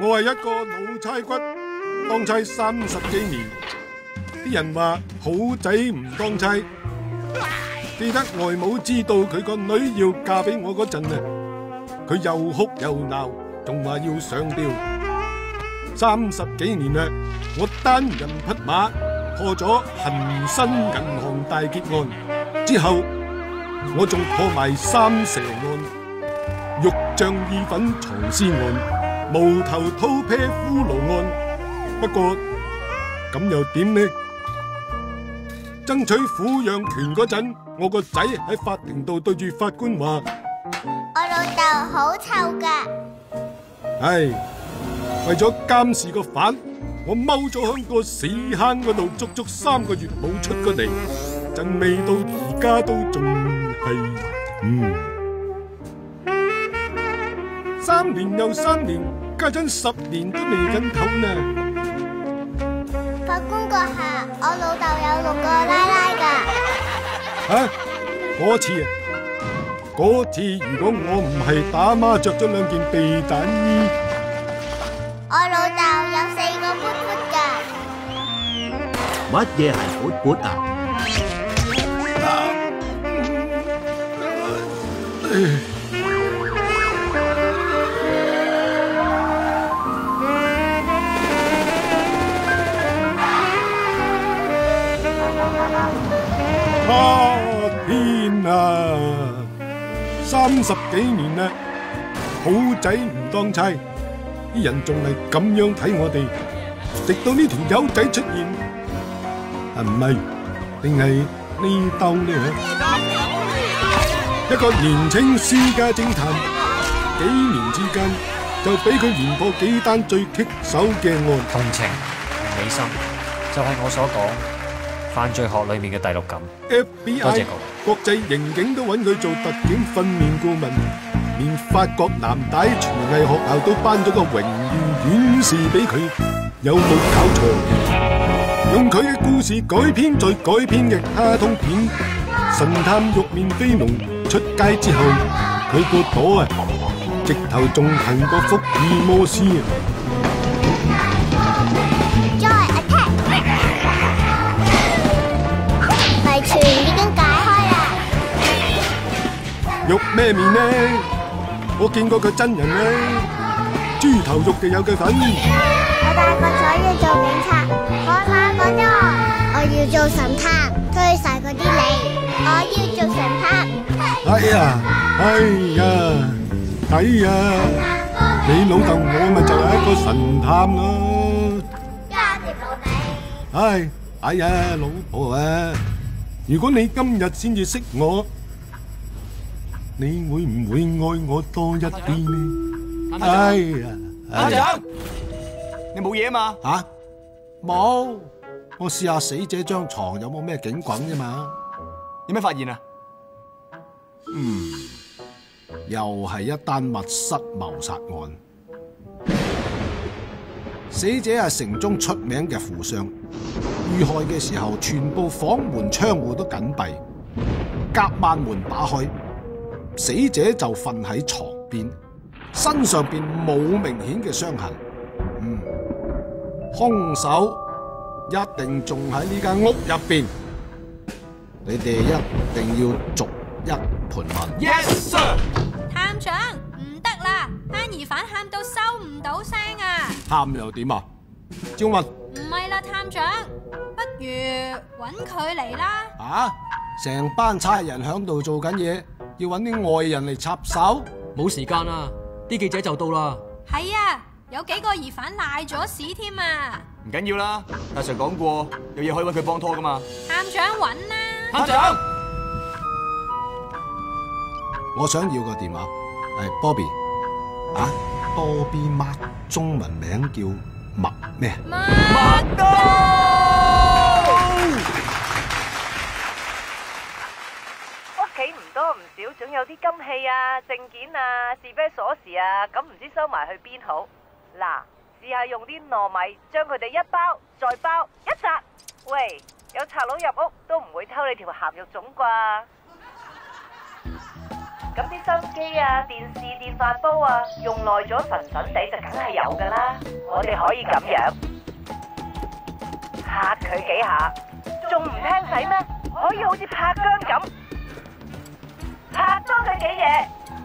我係一個老差骨，當差30幾年。啲人話好仔唔當差。記得外母知道佢個女要嫁俾我嗰陣啊，佢又哭又鬧，仲話要上吊。30幾年啦，我單人匹馬破咗恒生銀行大劫案，之後我仲破埋3蛇案、肉醬意粉藏屍案、無頭偷啤骷髏案。不過咁又點呢？爭取撫養權嗰陣，我個仔喺法庭度對住法官話： 我老豆好臭㗎。 係為咗監視個犯，我踎咗喺個屎坑嗰度足足3個月冇出過嚟，陣味到而家都仲係3年又3年，家陣10年都未緊頭呢。 法官閣下，我老豆有6個奶奶㗎。 嚇？嗰次啊？嗰次如果我唔係打孖着咗2件避彈衣， 我老豆有4個噗噗㗎。 乜嘢係噗噗啊？ 天啊！30幾年啦，好仔唔當差，啲人仲係咁樣睇我哋，直到呢條友仔出現，係唔係？定係呢兜呢？一個年青私家偵探，幾年之間就俾佢連破幾單最棘手嘅案。 同情、同理心，就係我所講犯罪學裏面嘅第6感。 FBI 多謝國際刑警都揾佢做特警訓練顧問，連法國藍帶廚藝學校都頒咗個榮譽院士俾佢，有冇搞錯？用佢嘅故事改編再改編嘅卡通片《神探玉面飛龍》出街之後，佢個朵啊，直頭仲行過福爾摩斯啊！ 船已經解開啦！ 肉咩面呢？我見過佢真人呢，豬頭肉嘅有佢份。 我大個咗要做警察，我大個咗，我要做神探，追晒嗰啲你，我要做神探。 哎呀，睇呀，你老豆我咪就係一個神探咯。 家條老味。 哎呀，老婆啊！如果你今日先至識我，你會唔會愛我多一啲呢？哎呀， 探長，你冇嘢嘛？ 吓？冇，我試下死者張床有冇咩警棍啫嘛。 有咩發現啊？ 又係一單密室謀殺案。死者係城中出名嘅富商，遇害嘅時候全部房門窗戶都緊閉，夾萬門打開，死者就瞓喺床邊，身上邊冇明顯嘅傷痕。兇手一定仲喺呢間屋入邊，你哋一定要逐一盤問。 Yes sir。 探長，唔得啦，班疑犯喊到收唔到聲啊！ 喊又點啊？照問。 唔係啦，探長，不如揾佢嚟啦。 成班差人響度做緊嘢，要揾啲外人嚟插手？ 冇時間啦，啲記者就到啦。 係啊，有幾個疑犯賴咗屎添啊！ 唔緊要啦，大 Sir 講過，有嘢可以揾佢幫拖噶嘛。 探長揾啦。 探長， 我想要個電話，係 Bobbi。Bobbi 媽中文名叫麥咩？ 麥兜。 屋企唔多唔少，總有啲金器啊、證件啊、是非鎖匙啊，咁唔知收埋去邊好？嗱，試下用啲糯米將佢哋一包再包一紮，喂，有賊佬入屋都唔會偷你條鹹肉粽啩？咁咁啲收音機啊、電視、電飯煲啊，用耐咗神神地就梗係有㗎啦。我哋可以咁樣拍佢幾下，仲唔聽使咩？可以好似拍姜咁，拍多佢幾嘢。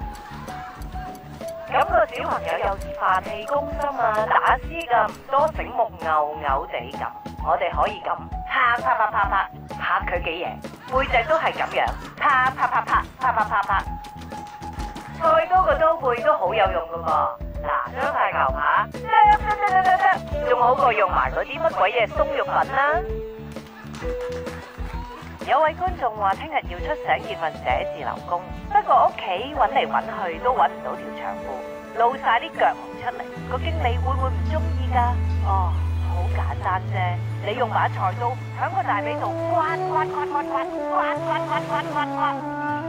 咁個小朋友有時飯氣攻心啊，打思㗎唔多醒目，牛牛地咁。我哋可以咁拍拍拍拍拍，拍佢幾嘢，背脊都係咁樣，拍拍拍拍拍拍拍拍。再多個刀背都好有用噶噃。嗱，將塊牛扒仲好過用埋嗰啲乜鬼嘢鬆肉粉啦。有位觀眾話聽日要出醒見份寫字樓工，不過屋企揾嚟揾去都揾唔到條長褲，露晒啲腳毛出嚟，個經理會唔會唔中意㗎？哦，好簡單啫，你用把菜刀響個大髀度刮刮刮刮刮刮刮刮刮刮刮。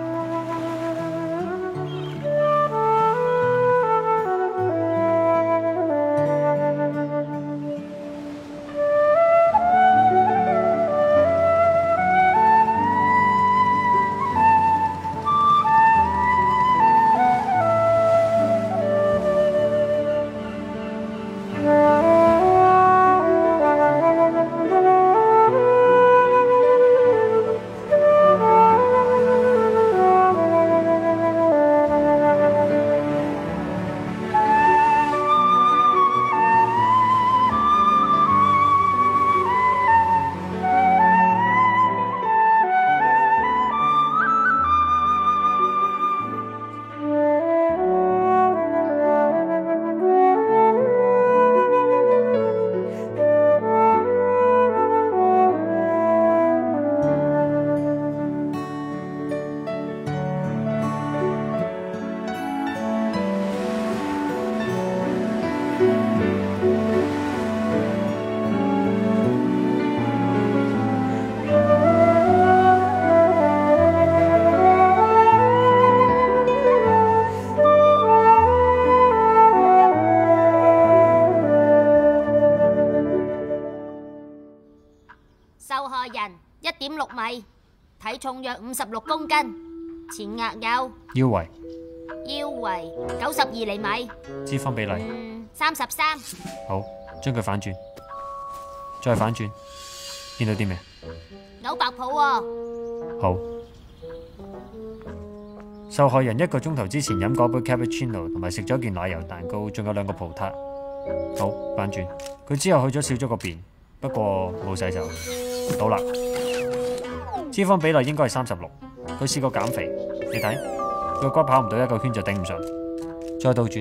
受害人1.6米，體重約56公斤，前額有腰圍92厘米， 脂肪比例 33。 好，將佢反轉，再反轉，見到啲咩？ 嘔白泡喎。 好，受害人1個鐘頭之前飲嗰杯 cappuccino 同埋食咗件奶油蛋糕，仲有2個葡撻。好，反轉，佢之後去咗小咗個便，不過冇洗手。到啦，脂肪比例應該係36。佢試過減肥，你睇個骨跑唔到1個圈就頂唔順。再倒轉，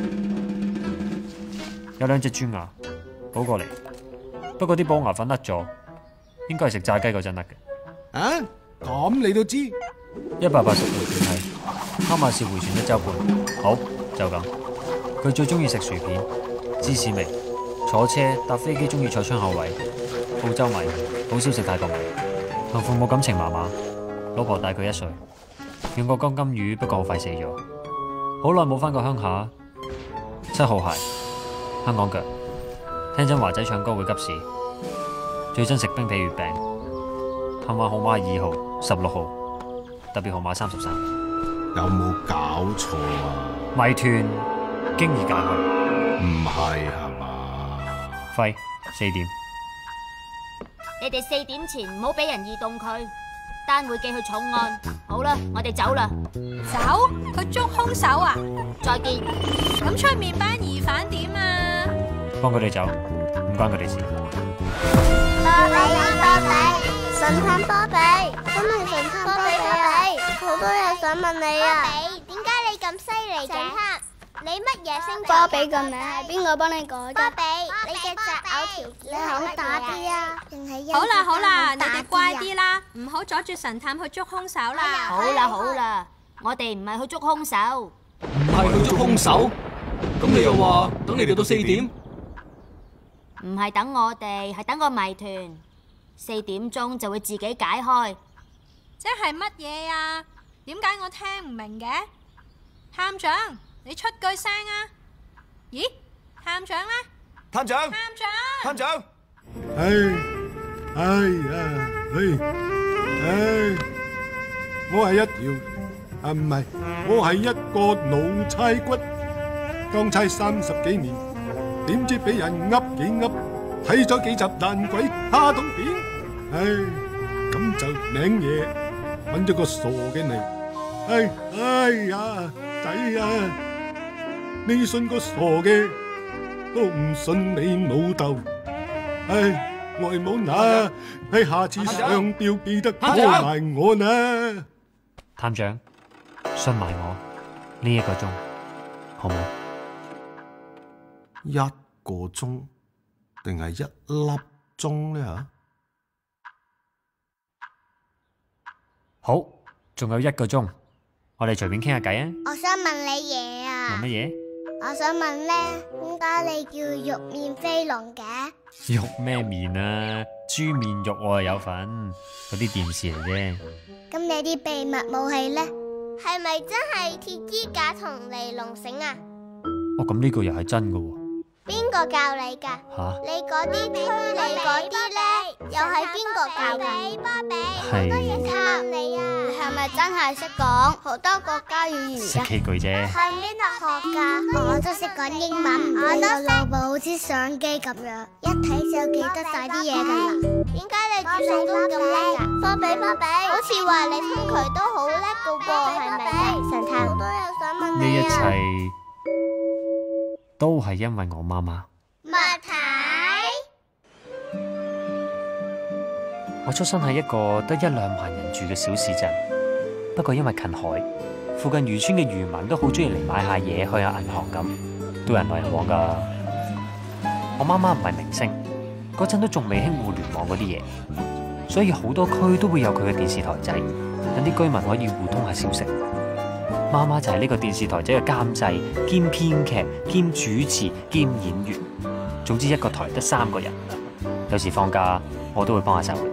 有2隻豬牙，好過嚟。不過啲補牙粉甩咗，應該係食炸雞嗰陣甩嘅。 啊，咁你都知 ？180度轉體，哈馬士回旋1週半。好，就咁。佢最中意食薯片、芝士味，坐車搭飛機中意坐窗口位。澳洲米，好少食泰國米。同父母感情麻麻，老婆大佢1歲，養過金魚，不過好快死咗。好耐冇返過鄉下。7號鞋，香港腳，聽真華仔唱歌會急事。最憎食冰皮月餅。幸運號碼2號、16號，特別號碼33。 有冇搞錯啊？ 謎團經已解開。 唔係係嘛？ 輝4點。 你哋4點前唔好俾人移動佢，單會寄去重案。好啦，我哋走啦。 走？去捉兇手啊？ 再見。 咁出面班疑犯點啊？ 幫佢哋走，唔關佢哋事。 波比，神探波比，真係神探波比啊！好多嘢想問你啊。波比，點解你咁犀利嘅？神探，你乜嘢星座？波比個名係邊個幫你改㗎？波比，你嘅擇偶條件好打啲啊，定係好啦好啦，你哋乖啲啦，唔好阻住神探去捉兇手啦。 好啦，我哋唔係去捉兇手。 唔係去捉兇手？咁你又話等你哋到4點？ 唔係等我哋，係等個謎團。4點鐘就會自己解開。 即係乜嘢啊？點解我聽唔明嘅？探長，你出句聲啊！咦，探長呢？ 探長， 探長， 探長， 我係一條唔係，我係一個老差骨，當差30幾年，點知俾人噏幾噏，睇咗幾集爛鬼蝦桶片，唉，咁就領嘢，揾咗個傻嘅嚟，哎呀，仔啊，你信個傻嘅，都唔信你老豆，唉。外母嗱，喺下次上吊記得拖埋我啦。 探長，信埋我呢1個鐘，好冇 ？1個鐘定係1粒鐘呢？嚇？ 好，仲有1個鐘，我哋隨便傾下偈啊！ 我想問你嘢啊！ 問乜嘢？ 我想問咧，點解你叫肉面飛龍嘅？ 肉咩面啊？豬面肉我有份，嗰啲電視嚟啫。 咁你啲秘密武器咧，係咪真係鐵衣架同尼龍繩啊？ 哦，咁呢個又係真噶喎。 邊個教你噶？ 吓？ 你嗰啲推理嗰啲咧，又係邊個教噶？波比， 係。 問你啊，係咪真係識講好多國家語言？ 識幾句啫。 喺邊度學噶？我都識講英文，我都識。腦部好似相機咁樣，一睇就記得晒啲嘢噶啦。點解你煮餸都咁叻噶？波比，好似話你通渠都好叻噶喎，係咪？神探，我都有想問你啊。 呢一切都係因為我媽媽。 麥太， 我出生喺一個得1-2萬人住嘅小市鎮，不過因為近海，附近漁村嘅漁民都好中意嚟買下嘢，去下銀行咁，都人來人往噶。我媽媽唔係明星，嗰陣都仲未興互聯網嗰啲嘢，所以好多區都會有佢嘅電視台仔，等啲居民可以互通下消息。媽媽就係呢個電視台仔嘅監製兼編劇兼主持兼演員，總之一個台得3個人。有時放假我都會幫下手。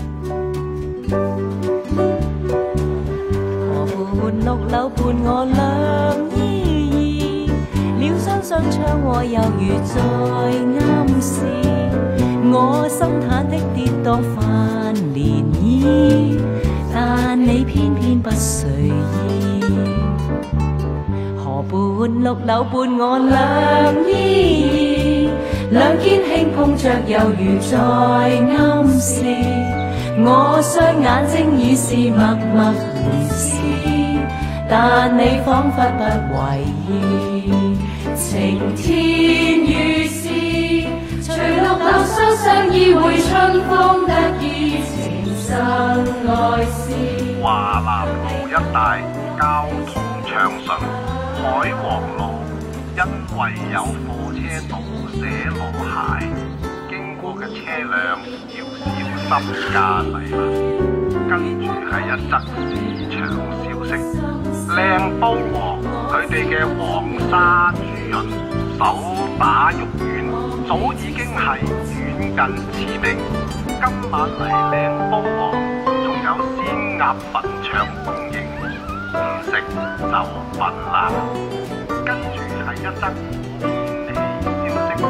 河畔綠柳伴我兩依依，療傷雙窗我猶如在暗示，我心忐的跌宕泛漣漪，但你偏偏不隨意。河畔綠柳伴我兩依依，兩肩輕碰着猶如在暗示，我雙眼睛已是默默回視，但你彷彿不為意。晴天如是，隨綠柳雙相依會春風得意，情生愛思。 華南路一帶交通暢順，海皇路因為有貨車倒瀉籮蟹，經過嘅車輛要小心駕駛啦。跟住係一則市場消息，靚煲王佢哋嘅黃沙豬潤手打肉丸早已經係遠近馳名。今晚嚟靚煲王仲有鮮鴨粉腸供應，唔食就瞓啦。跟住係一則天氣消息。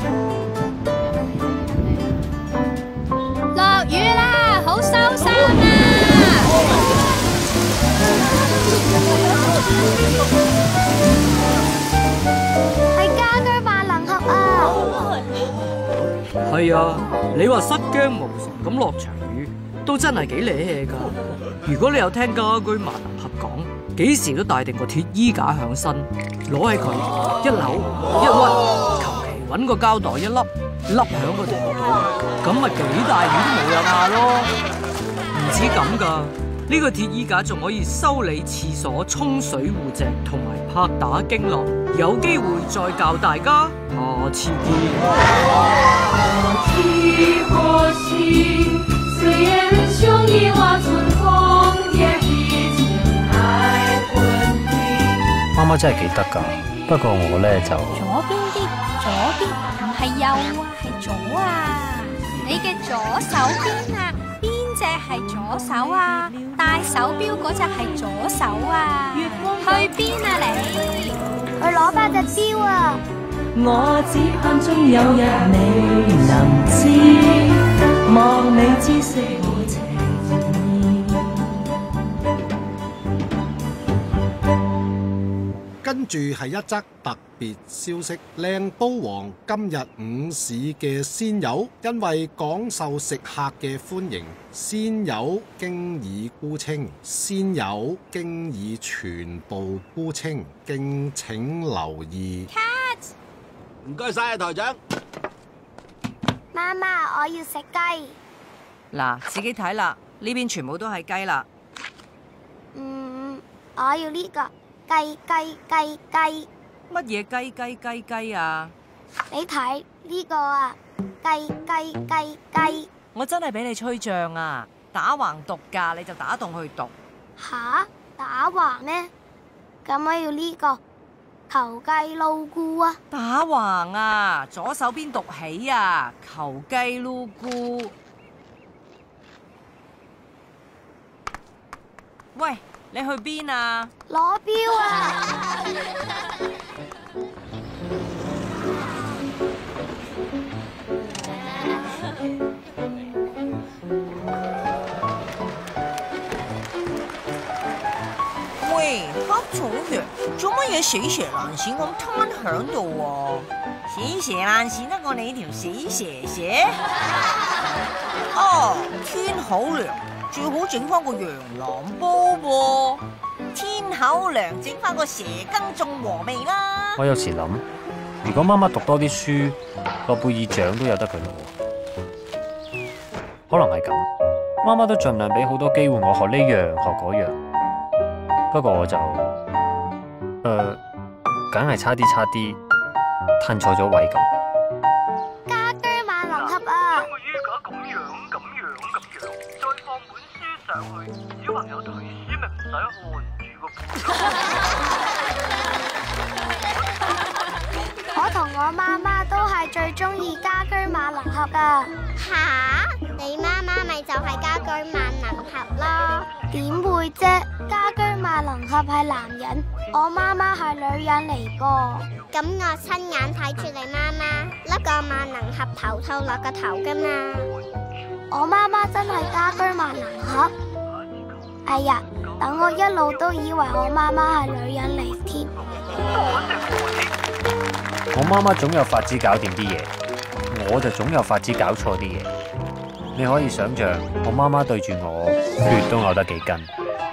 落雨啦，好收衫啊！ 係家居萬能俠啊！ 係啊，你話失驚無神咁落場雨，都真係幾理氣㗎。如果你有聽家居萬能俠講，幾時都帶定個鐵衣架響身，攞起佢一扭一屈，求其揾個膠袋一笠，笠響個地度，咁咪幾大雨都冇有怕咯。唔止咁㗎，呢個鐵衣架仲可以修理廁所、沖水護脊同埋拍打經絡。有機會再教大家，下次見。 媽媽真係記得㗎，不過我咧就左邊啲，左邊唔係右啊，係左啊。你嘅左手邊啊，邊隻係左手啊？戴手錶嗰隻係左手啊？去邊啊你？ 去攞返隻錶啊！ 我只盼終有日你能知，望你知悉我情意。 跟住係一則特別消息，靚都王今日午市嘅鮮魷，因為廣受食客嘅歡迎，鮮魷經已沽清，鮮魷經已全部沽清，敬請留意。 唔該晒啊，台長。 媽媽，我要食雞。 嗱，自己睇啦，呢邊全部都係雞啦。 我要呢個雞。 乜嘢雞啊？ 你睇呢個啊，雞。 我真係俾你吹脹啊！打橫讀㗎，你就打戙去讀。 吓？打橫咩？咁我要呢個球雞撈菇啊！ 打橫啊，左手邊讀起啊，球雞撈菇。喂，你去邊啊？ 攞錶啊！ 喂，黑草羊，做乜嘢死蛇爛鱔咁攤響度喎？死蛇爛鱔得過你條死蛇蛇？哦，天好涼，最好整翻個羊腩煲喎。天口涼，整翻個蛇羹仲和味啦。 我有時諗，如果媽媽讀多啲書，諾貝爾獎都有得佢攞。可能係咁，媽媽都盡量俾好多機會我學呢樣學嗰樣。不過我就，梗係差啲，褪錯咗位咁。 家居萬能盒啊！ 將個衣架咁樣，再放本書上去，小朋友睇書咪唔使看住個本。 我同我媽媽都係最中意家居萬能盒噶。吓？你媽媽咪就係家居萬能盒咯？點會啫？家居萬能盒係男人，我媽媽係女人嚟噃。咁我親眼睇住你媽媽笠個萬能盒頭套落個頭噶嘛。我媽媽真係家居萬能盒？哎呀，等我一路都以為我媽媽係女人嚟添。 我媽媽總有法子搞掂啲嘢，我就總有法子搞錯啲嘢。你可以想象，我媽媽對住我，血都嘔得幾斤。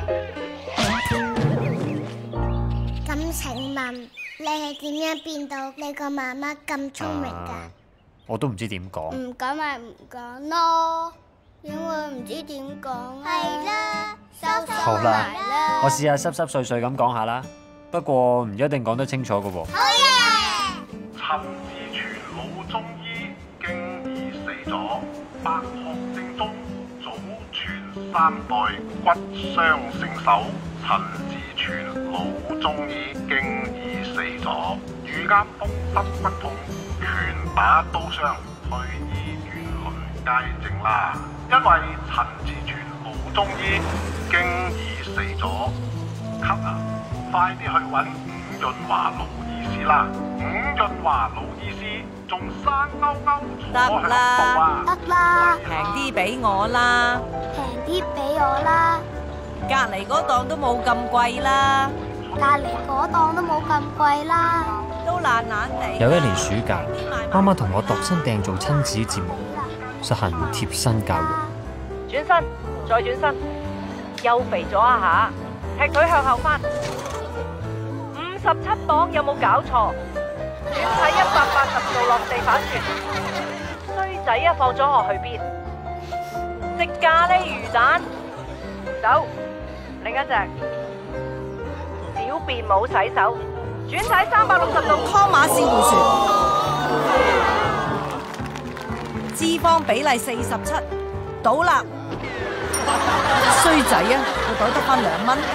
咁請問你係點樣變到你個媽媽咁聰明㗎？ 我都唔知點講。 唔講咪唔講咯，因為唔知點講啊。係啦，收好啦，我試下濕碎咁講下啦，不過唔一定講得清楚㗎喎。 好嘢！ 陳志全老中醫經已死咗，白鶴正宗祖傳3代骨傷聖手。陳志全老中醫經已死咗，遇啱風濕骨痛，拳打刀傷，去醫院輪街症啦。因為陳志全老中醫經已死咗，咳啊，快啲去揾伍潤華老醫師啦！伍潤華老醫師仲生勾勾坐響度啊！ 得啦， 平啲俾我啦， 平啲俾我啦， 隔離嗰檔都冇咁貴啦， 隔離嗰檔都冇咁貴啦， 都懶地。 有一年暑假，媽媽同我度身訂做親子節目，實行貼身教育。 轉身，再轉身，又肥咗一下，踢腿向後翻。57磅有冇搞錯？轉體180度落地反轉。衰仔啊，放咗學去邊？食咖喱魚蛋。走，另一隻。小便冇洗手，轉體360度。 湯馬士回旋。脂肪比例47，倒立。衰仔啊，個袋得返2蚊。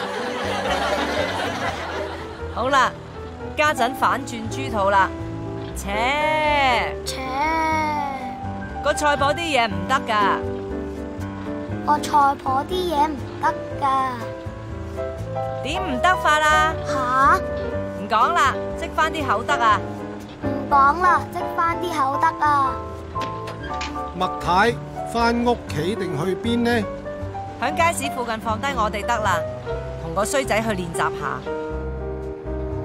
好啦，家陣反轉豬肚啦，個菜婆啲嘢唔得噶， 個菜婆啲嘢唔得噶， 點唔得法啊？ 吓？ 唔講啦，積翻啲口得啊！ 唔講啦，積翻啲口得啊！ 麥太，返屋企定去邊呢？ 響街市附近放低我哋得啦，同個衰仔去練習下。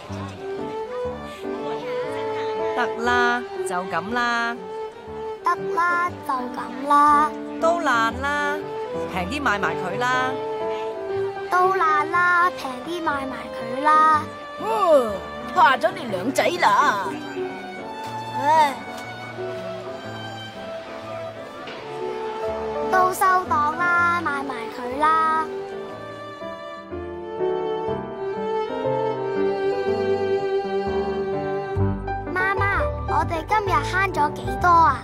得啦，就咁啦。 得啦，就咁啦。 都爛啦，平啲買埋佢啦。 都爛啦，平啲買埋佢啦。 怕咗你兩仔啦。 唉，都收檔啦，買埋佢啦。媽媽，我哋今日慳咗幾多啊？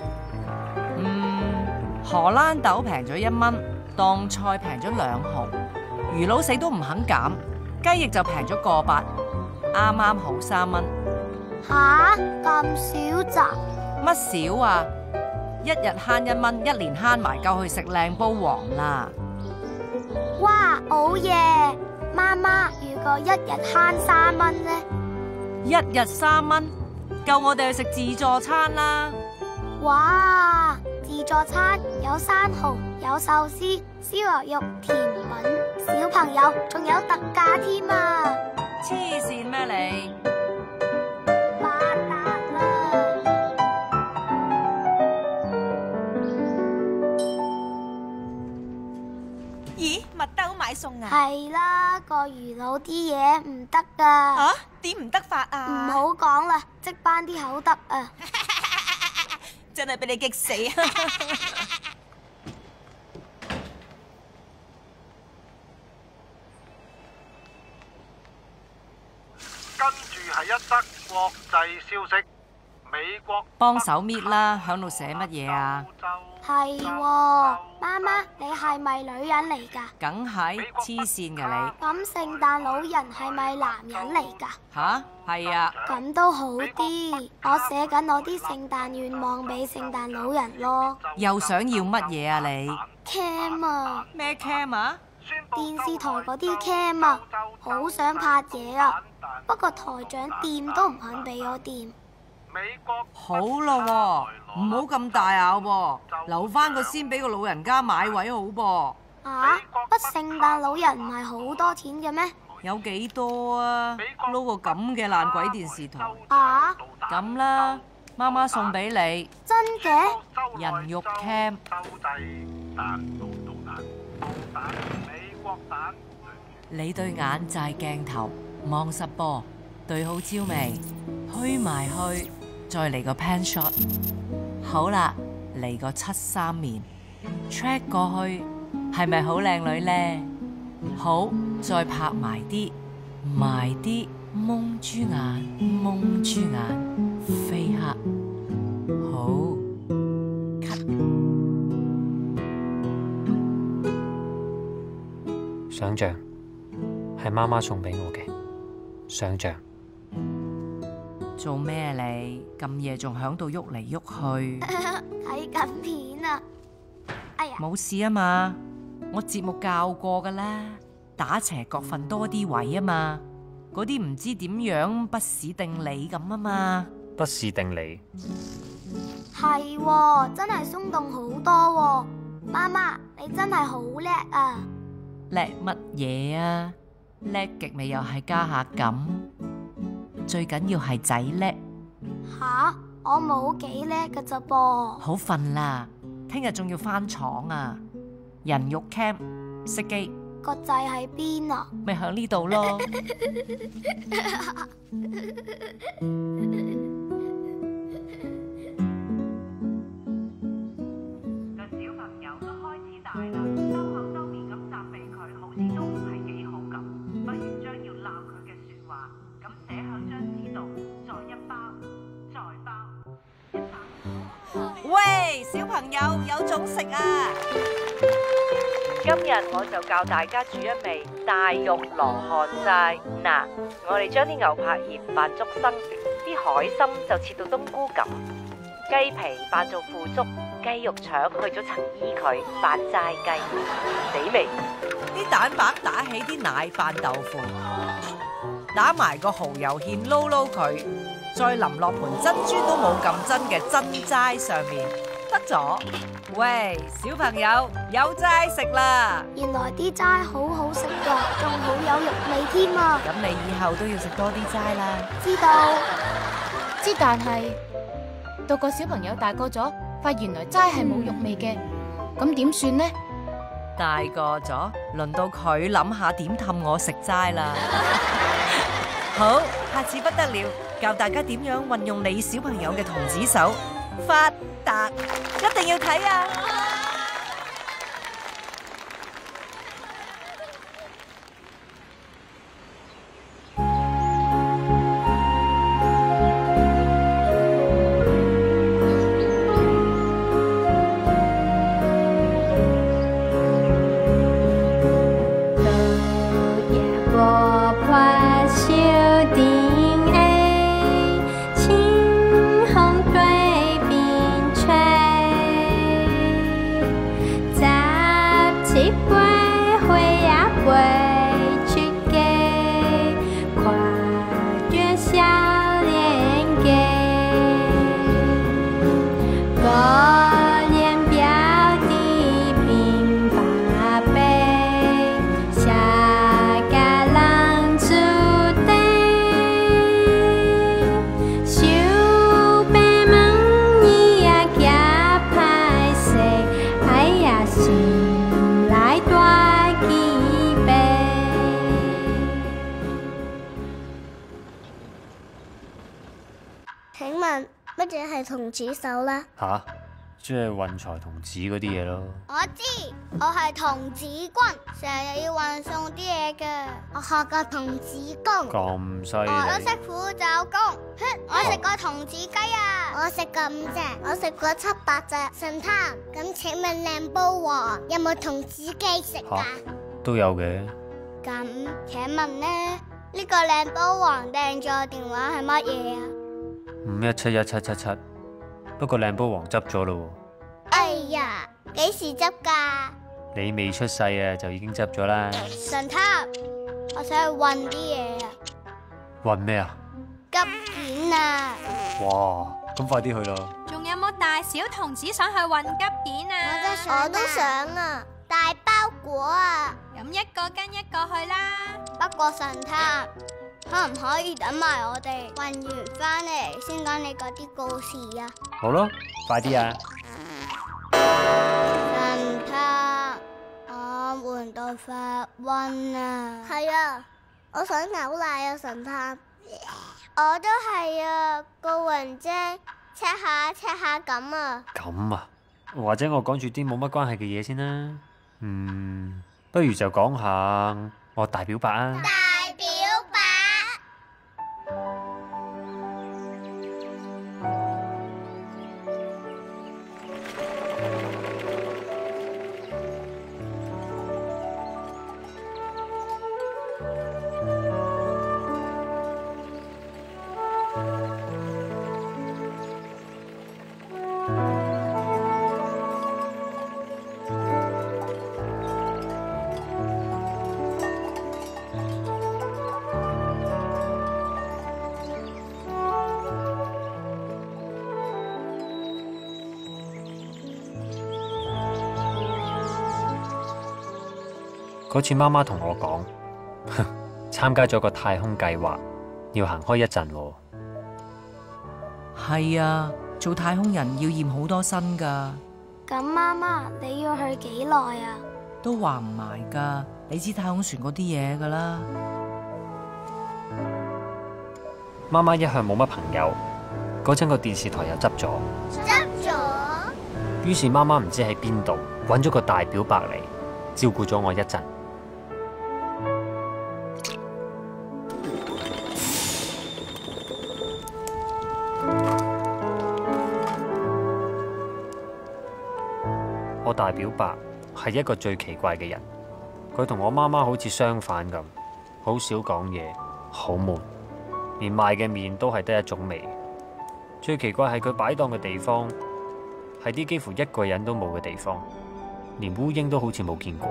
荷蘭豆平咗1蚊，當菜平咗2毫，魚佬死都唔肯減，雞翼就平咗個8，啱啱好3蚊。 吓，咁少咋？ 乜少啊？一日慳1蚊，一年慳埋夠去食靚煲王啦！ 哇，好嘢！媽媽，如果一日慳3蚊呢？ 一日3蚊，夠我哋去食自助餐啦！ 哇！自助餐有生蠔，有壽司、燒牛肉、甜品，小朋友仲有特價添啊！ 黐線咩你？ 發達啦！ 咦，麥兜買餸啊？ 係啦，個魚佬啲嘢唔得噶。 嚇？點唔得法啊？ 唔好講啦，即班啲口得啊！ 真係俾你激死啊！ 跟住係一則國際消息，美國幫手搣啦，響度寫乜嘢啊？ 係喎，媽媽，你係咪女人嚟㗎？ 梗係，黐線㗎你！ 咁聖誕老人係咪男人嚟㗎？ 吓？係啊。 咁都好啲，我寫緊我啲聖誕願望俾聖誕老人咯。 又想要乜嘢啊你 ？cam 啊！ 咩 cam 啊？ 電視台嗰啲 cam 啊，好想拍嘢啊，不過台長掂都唔肯俾我掂。 好咯，唔好咁大咬喎，留翻個先俾個老人家買位好噃。 啊？不聖誕老人唔係好多錢嘅咩？ 有幾多啊？撈個咁嘅爛鬼電視台。 啊？ 咁啦，媽媽送俾你。 真嘅？ 人肉 cam。你對眼就係鏡頭，望實噃，對好焦眉，虛埋去。再嚟個 pan shot， 好啦，嚟個7-3面 track 過去，係咪好靚女呢？好，再拍埋啲，蒙豬眼，飛黑，好 cut。 想像係媽媽送俾我嘅想像。 做咩你咁夜仲響度喐嚟喐去？ 睇緊片啊！哎呀， 冇事啊嘛，我節目教過噶啦，打斜角瞓多啲位啊嘛，嗰啲唔知點樣不是定理咁啊嘛。 不是定理。 係喎，真係鬆動好多喎。媽媽，你真係好叻啊！ 叻乜嘢啊？叻極咪又係加下咁。最緊要係仔叻。 吓，我冇幾叻㗎咋噃。 好瞓啦，聽日仲要返廠啊。人肉 cam 熄機。 個掣喺邊啊？ 咪響呢度咯。 個小朋友都開始大啦，兜口兜面咁責備佢，好似都唔係幾好咁，不如將要鬧佢嘅説話咁寫響張紙度，再一包，再包。 喂，小朋友有種食啊！ 今日我就教大家煮一味大肉羅漢齋。嗱，我哋將啲牛柏葉扮竹笙，啲海參就切到冬菇咁，雞皮扮做腐竹，雞肉腸去咗層衣佢扮齋雞，死味！ 啲蛋白打起啲奶扮豆腐，打埋個蠔油芡撈撈佢，再淋落盤珍珠都冇咁真嘅真齋上面，得咗。 喂，小朋友有齋食啦！ 原來啲齋好好食噶，仲好有肉味添啊！ 咁你以後都要食多啲齋啦。 知道。 但係到個小朋友大個咗，發現原來齋係冇肉味嘅，咁點算呢？ 大個咗，輪到佢諗下點氹我食齋啦。好，下次不得了，教大家點樣運用你小朋友嘅童子手，發達，一定要睇啊！ 請問乜嘢係童子手呢？ 吓，即係運財童子嗰啲嘢咯。 我知，我係童子軍，成日要運送啲嘢嘅。我學過童子功， 咁犀利！ 我都識苦爪功。我食過童子雞啊！我食過5隻，我食過7、8隻。神探，咁請問靚煲王有冇童子雞食㗎？ 都有嘅。 咁請問呢個靚煲王訂咗電話係乜嘢啊？51717777， 不過靚煲王執咗咯。 哎呀，幾時執㗎？ 你未出世啊，就已經執咗啦。 神探，我想去運啲嘢啊。 運咩啊？ 急件啊！ 哇，咁快啲去咯。 仲有冇大小童子想去運急件啊？ 我都想啊，大包裹啊。 咁一個跟一個去啦。 不過神探，可唔可以等埋我哋運完翻嚟先講你嗰啲故事啊？ 好咯，快啲啊！ 神探，我換到發瘟啊！係啊，我想嘔奶啊！神探，我都係啊，個雲啫，check下咁啊！ 咁啊，或者我講住啲冇乜關係嘅嘢先啦。不如就講下我大表白啊！ 大表白。 嗰次媽媽同我講，參加咗個太空計劃，要行開一陣喎。 係啊，做太空人要驗好多身㗎。 咁媽媽，你要去幾耐啊？ 都話唔埋㗎，你知太空船嗰啲嘢㗎啦。 媽媽一向冇乜朋友，嗰陣個電視台又執咗。 執咗？ 於是媽媽唔知喺邊度揾咗個大表白嚟照顧咗我一陣。我大表白係一個最奇怪嘅人，佢同我媽媽好似相反咁，好少講嘢，好悶，連賣嘅麵都係得一種味。最奇怪係佢擺檔嘅地方係啲幾乎一個人都冇嘅地方，連烏蠅都好似冇見過。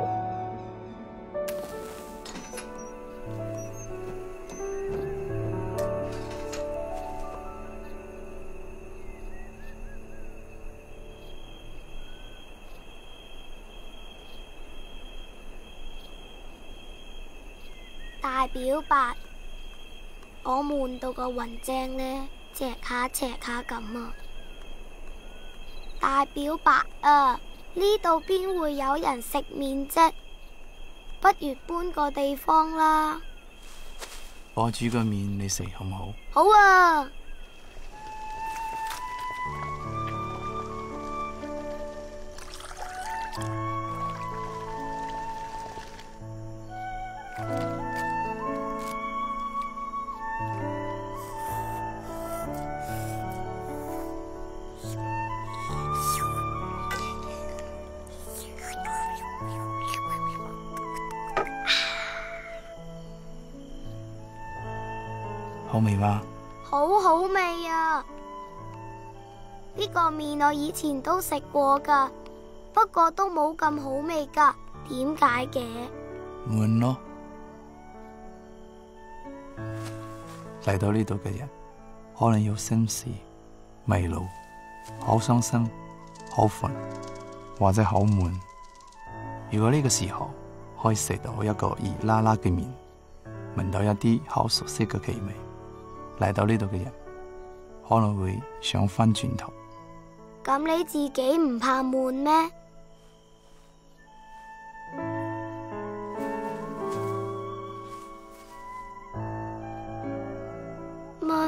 大表白，我悶到個暈正呢，斜下咁啊！大表白啊，呢度邊會有人食麵啫？不如搬個地方啦。 我煮個麵你食好唔好？ 好啊。 好味嗎？ 好好味啊！呢個麵我以前都食過㗎，不過都冇咁好味㗎，點解嘅？ 悶咯。嚟到呢度嘅人，可能有心事、迷路、好傷心、好煩，或者好悶。如果呢個時候可以食到一個熱辣辣嘅麵，聞到一啲好熟悉嘅氣味，嚟到呢度嘅人可能會想返轉頭。 咁你自己唔怕悶咩？乜？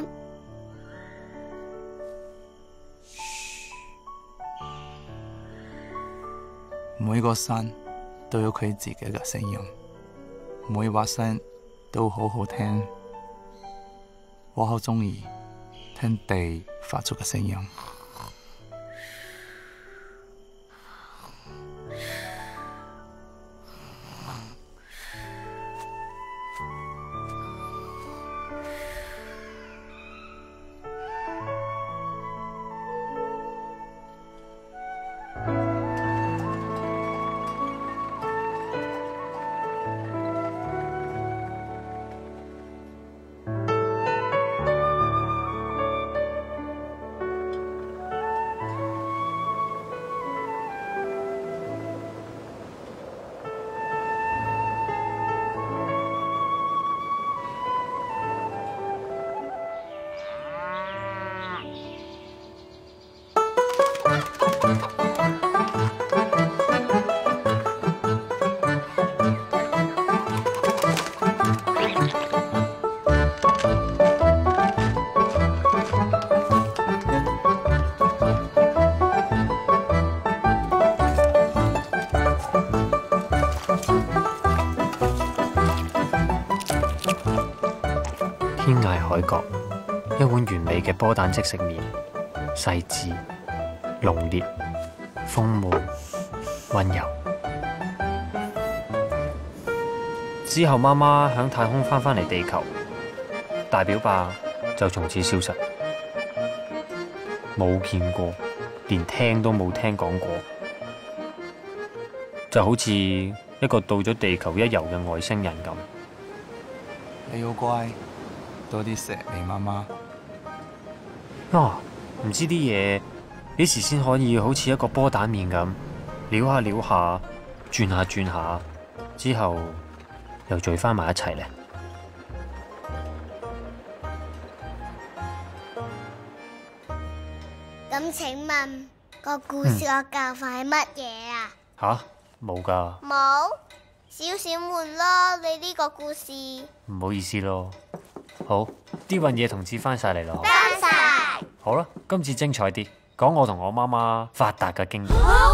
每個山都有佢自己嘅聲音，每把聲都好好聽。我好鍾意聽地發出嘅聲音。 天涯海角，一碗完美嘅波蛋即食麵，細緻、濃烈、豐滿、溫柔。之後媽媽響太空返嚟地球，大表白就從此消失，冇見過，連聽都冇聽講過，就好似一個到咗地球一遊嘅外星人咁。 你好乖。多啲錫你媽媽。 唔知啲嘢幾時先可以好似一個波蛋麵咁，撩下撩下，轉下轉下，之後又聚返埋一齊呢？ 咁請問個故事個教訓係乜嘢啊？ 冇㗎。 冇？少少悶咯，你呢個故事。 唔好意思咯。好，啲運嘢同志翻晒嚟咯。 翻晒。 好啦，今次精彩啲，講我同我媽媽發達嘅經驗。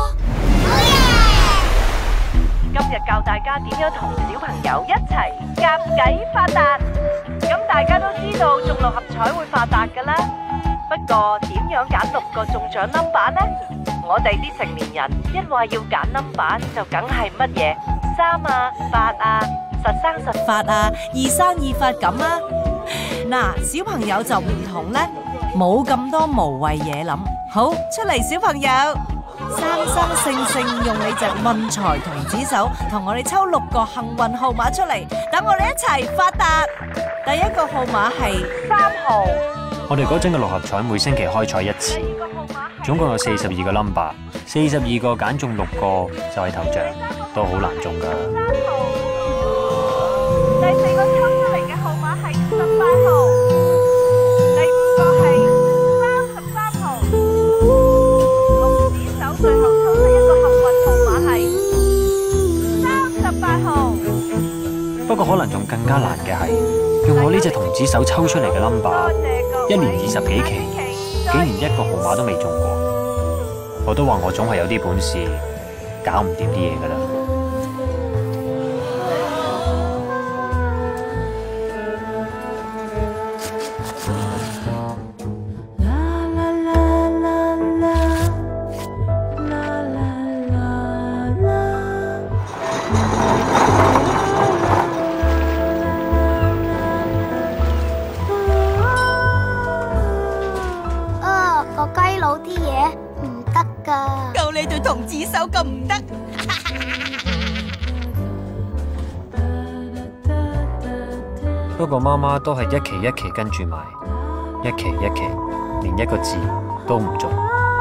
今日教大家點樣同小朋友一齊夾計發達。咁大家都知道中6合彩會發達㗎啦。不過點樣揀6個中獎 number 呢？我哋啲成年人一話要揀 number 就梗係乜嘢3啊、8啊、實生實發啊、 易生易發咁啊。嗱，小朋友就唔同咧，冇咁多無謂嘢諗。好，出嚟小朋友，生生性性用你隻運財童子手，同我哋抽6個幸運號碼出嚟，等我哋一齊發達。第一個號碼係3號。 我哋嗰陣嘅6合彩每星期開彩1次，總共有42個 number，42個揀中6個就係頭獎，都好難中㗎。 第4個抽出嚟嘅號碼係18號，第5個係33號。紅紙手最後抽出一個幸運號碼係38號。 不過可能仲更加難嘅係，用我呢隻童子手抽出嚟嘅 number， 一年20幾期，竟然一個號碼都未中過。我都話我總係有啲本事，搞唔掂啲嘢㗎啦。 童子手咁唔得， 不過媽媽都係一期一期跟住埋，一期一期，連一個字都唔做。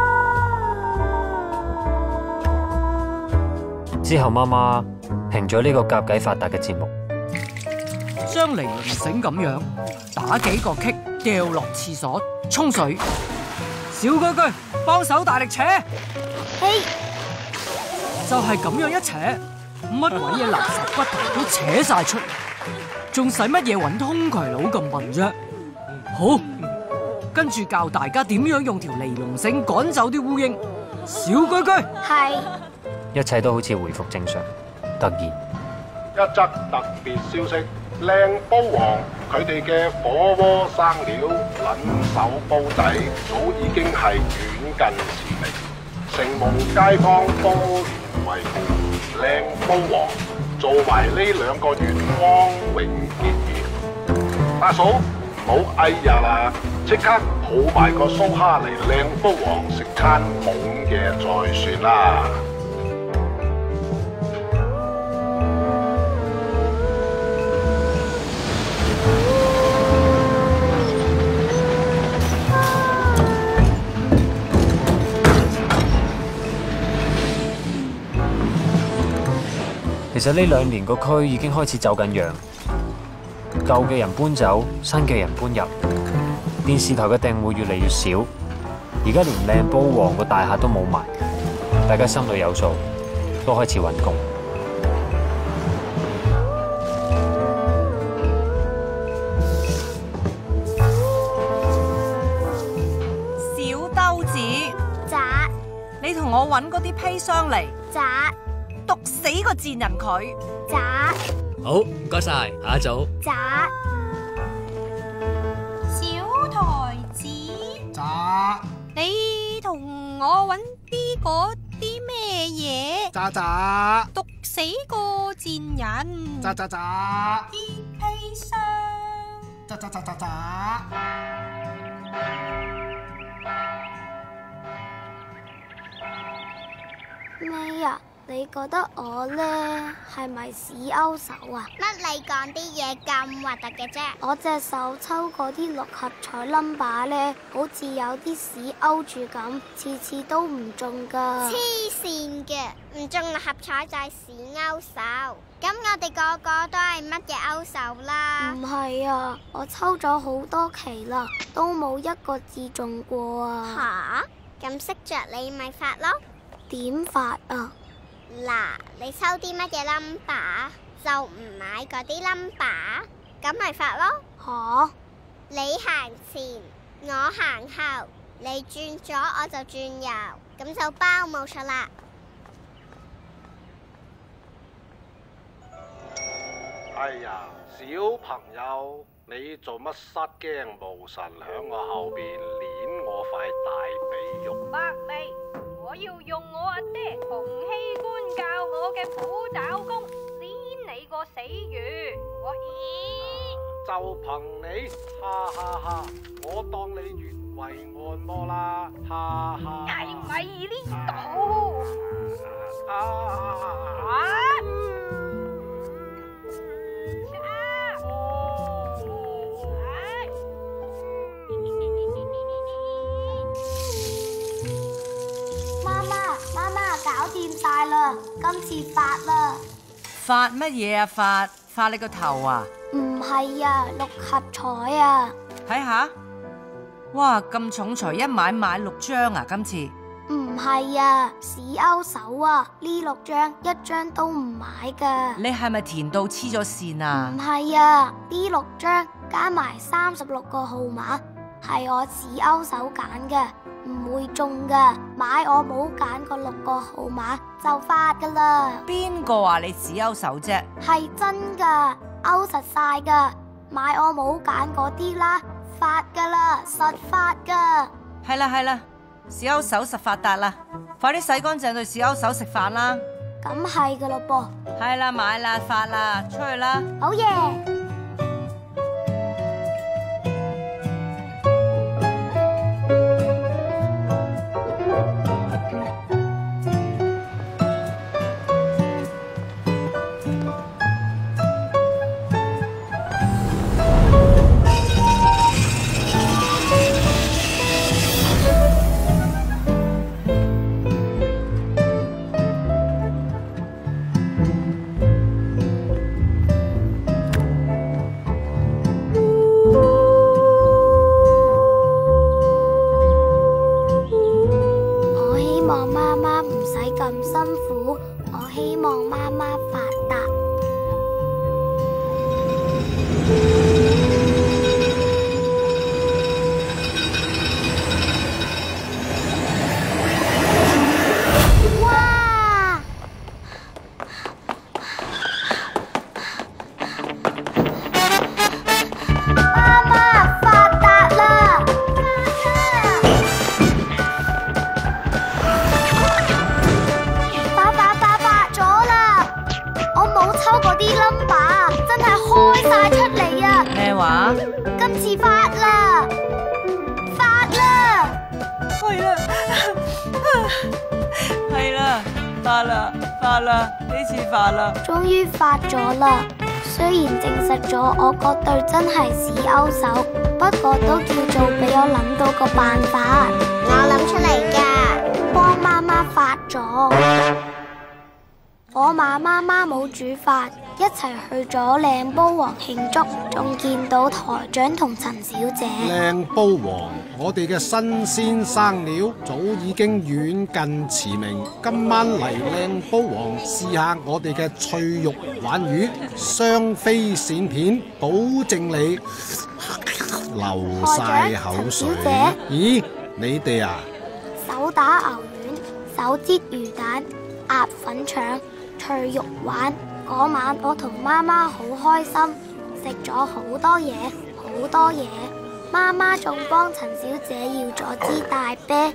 之後媽媽停咗呢個夾計發達嘅節目， 將尼龍繩咁樣打幾個棘，掉落廁所沖水。小居居幫手大力扯。就係咁樣一扯，乜鬼嘢垃圾骨頭都扯晒出嚟，仲使乜嘢揾通渠佬咁笨啫？好，跟住教大家點樣用條尼龍繩趕走啲烏蠅。小居居係， 一切都好似回復正常。突然， 一則特別消息，靚煲王佢哋嘅火鍋生料撚手煲仔，早已經係遠近馳名，承蒙街坊多年維護，靚煲王做埋呢2個月光榮結業。大嫂唔好哎呀啦，即刻抱埋個蘇蝦嚟靚煲王食餐懵嘅再算啦。 其實呢2年個區已經開始走緊樣，舊嘅人搬走，新嘅人搬入，電視台嘅訂戶越嚟越少，而家連靚煲王個大廈都冇埋，大家心裏有數，都開始揾工。 小兜子， 咋？ 你同我揾嗰啲砒霜嚟。 咋？ 毒死個賤人佢！ 咋？ 好，唔該晒，下一組。 咋？ 小台子。 咋？ 你同我揾啲嗰啲咩嘢？ 咋咋？ 毒死個賤人！ 咋咋咋？ 啲砒霜。 咋咋咋咋咋？ 咩啊？你覺得我呢係咪屎勾手啊？乜你講啲嘢咁核突嘅啫？我隻手抽嗰啲6合彩 number 呢，好似有啲屎勾住咁，次次都唔中噶。黐線嘅，唔中6合彩就係屎勾手。咁我哋個個都係乜嘢勾手啦？唔係啊，我抽咗好多期啦，都冇一個字中過啊。吓？咁識着你咪發咯？點發啊？嗱，你抽啲乜嘢 number 就唔買嗰啲 number， 咁咪發咯。吓？你行前，我行後，你轉左我就轉右，咁就包冇錯啦。 哎呀，小朋友，你做乜失驚無神響我後邊捏我塊大髀肉？ 伯味，我要用我阿爹洪熙官教我嘅虎爪功捏你個死魚。我就憑你，哈哈哈！我當你穴位按摩啦，哈哈！ 係咪呢度？ 媽媽，搞掂晒啦，今次發啦。 發乜嘢啊發？ 發你個頭啊？ 唔係啊，6合彩啊！ 睇下，哇，咁重財一買6張啊！今次唔係啊，屎勾手啊！呢6張1張都唔買㗎。 你係咪填到黐咗線啊？ 唔係啊，呢6張加埋36個號碼係我屎勾手揀嘅，唔會中㗎。買我冇揀個6個號碼就發㗎啦。 邊個話你屎勾手啫？ 係真㗎，勾實晒㗎。買我冇揀嗰啲啦，發㗎啦，實發㗎。 係啦係啦，屎勾手實發達啦，快啲洗乾淨對屎勾手食飯啦。 咁係㗎咯噃。 係啦，買啦，發啦，出去啦。 好嘢！ 發啦，呢次發啦， 終於發咗啦。雖然證實咗我嗰對真係屎勾手，不過都叫做俾我諗到個辦法。我諗出嚟㗎，幫媽媽發咗。我話媽媽冇煮飯，一齊去咗靚煲王慶祝，仲見到台長同陳小姐。 靚煲王，我哋嘅新鮮生料早已經遠近馳名，今晚嚟靚煲王試下我哋嘅脆肉鯇魚雙飛鱔片，保證你流晒口水。咦，你哋啊？ 手打牛丸、手煎魚蛋、鴨粉腸、脆肉鯇。嗰晚我同媽媽好開心，食咗好多嘢，好多嘢。媽媽仲幫陳小姐要咗支大啤，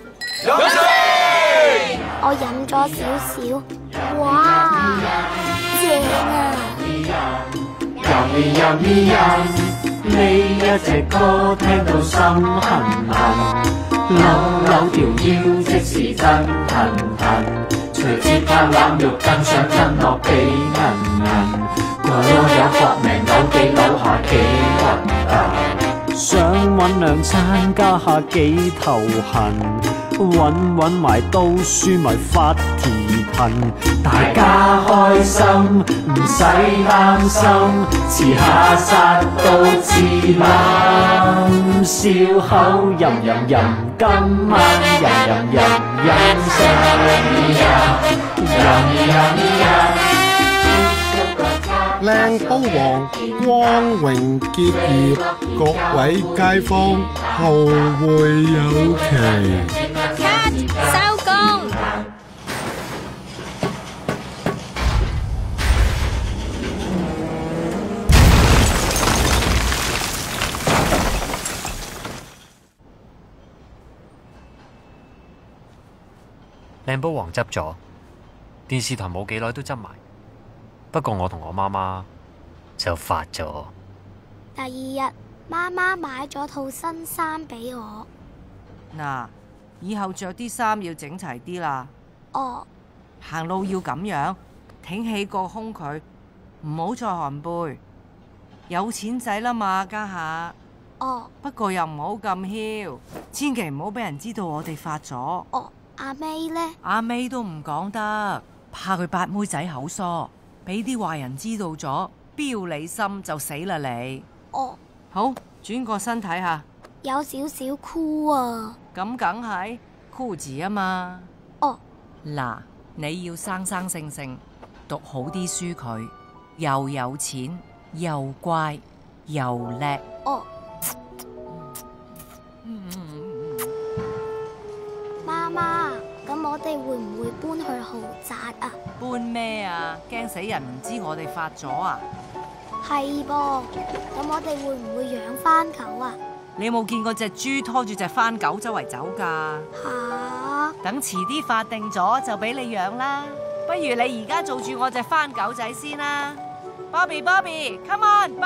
我飲咗少少，哇，正啊！ 呢一隻歌聽到心痕痕，扭條腰即時真痕痕。隨即刻攬肉更想吞落幾銀銀，我有搏命扭幾扭下幾暈暈，想揾兩餐加下幾頭痕，揾埋都輸埋發蹄騰，大家開心唔使擔心，遲下殺到自冧，笑口吟吟吟，今晚吟吟吟飲晒。 靚煲王光榮結業，各位街坊後會有期。 收工。 靚煲王執咗，電視台冇幾耐都執埋。不過我同我媽媽就發咗。 第二日，媽媽買咗套新衫俾我。 嗱，以後着啲衫要整齊啲啦。 哦。 行路要咁樣，挺起個胸佢，唔好再寒背。有錢仔啦嘛，家下。 哦。 不過又唔好咁囂，千祈唔好俾人知道我哋發咗。 哦。阿 May 呢？ 阿 May 都唔講得，怕佢八妹仔口疏，俾啲壞人知道咗， 標你心就死啦你。 哦， 好，轉個身睇下。 有少少酷啊。 咁梗係酷字啊嘛。 哦。 嗱，你要生生性性讀好啲書佢，又有錢又乖又叻。 哦。媽媽，咁我哋會唔會搬去豪宅啊？ 搬咩啊？驚死人唔知我哋發咗啊？ 係噃，咁我哋會唔會養番狗啊？ 你有冇見過隻豬拖住隻番狗周圍走㗎？ 吓！ 等遲啲發定咗就俾你養啦。不如你而家做住我隻番狗仔先啦。Bobbi，Come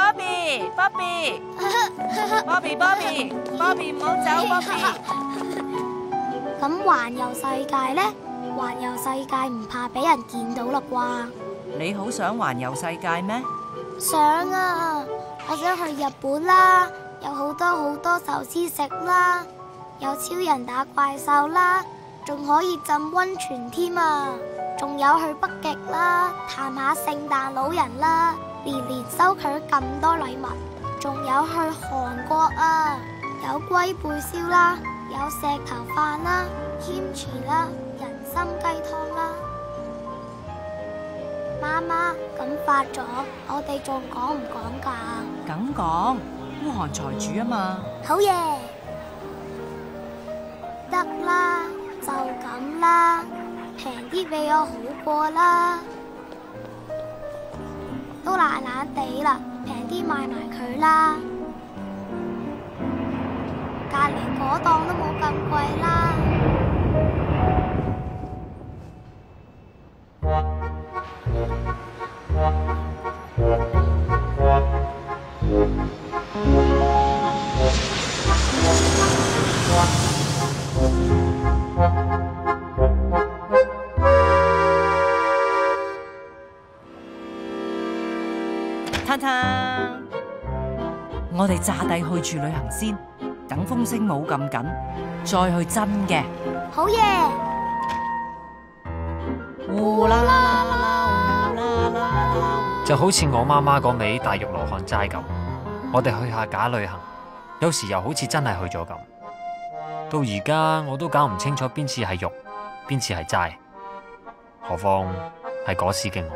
on，Bobbi，Bobbi，Bobbi，唔好走 ，Bobbi。 咁環遊世界呢？環遊世界唔怕俾人見到啦啩？ 你好想環遊世界咩？ 想啊！我想去日本啦，有好多壽司食啦，有超人打怪獸啦，仲可以浸溫泉添啊！仲有去北極啦，探下聖誕老人啦，年收佢咁多禮物，仲有去韓國啊，有龜背燒啦，有石頭飯啦，kimchi啦，人參雞湯啦。媽媽，咁發咗，我哋仲講唔講㗎？ 梗講，孤寒財主啊嘛。 好嘢，得啦，就咁啦，平啲俾我好過啦。都爛爛地啦，平啲賣埋佢啦。隔離嗰檔都冇咁貴啦。 嘆嘆，我哋炸地去住旅行先，等風聲冇咁緊，再去真嘅。 好嘢！ 呼啦啦啦， 就好似我媽媽嗰味大肉羅漢齋咁，我哋去下假旅行，有時又好似真係去咗咁。到而家我都搞唔清楚邊次係肉，邊次係齋，何況係嗰時嘅我。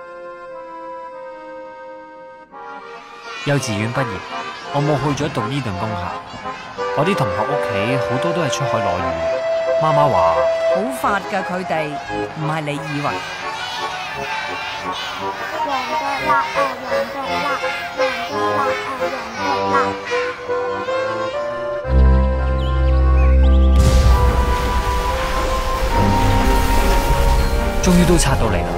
幼稚園畢業，我冇去咗讀伊頓公校。我啲同學屋企好多都係出海攞魚，媽媽話好發㗎佢哋，唔係你以為。 黃腳辣啊，黃腳辣，黃腳辣啊，黃腳辣。 終於都拆到嚟啦！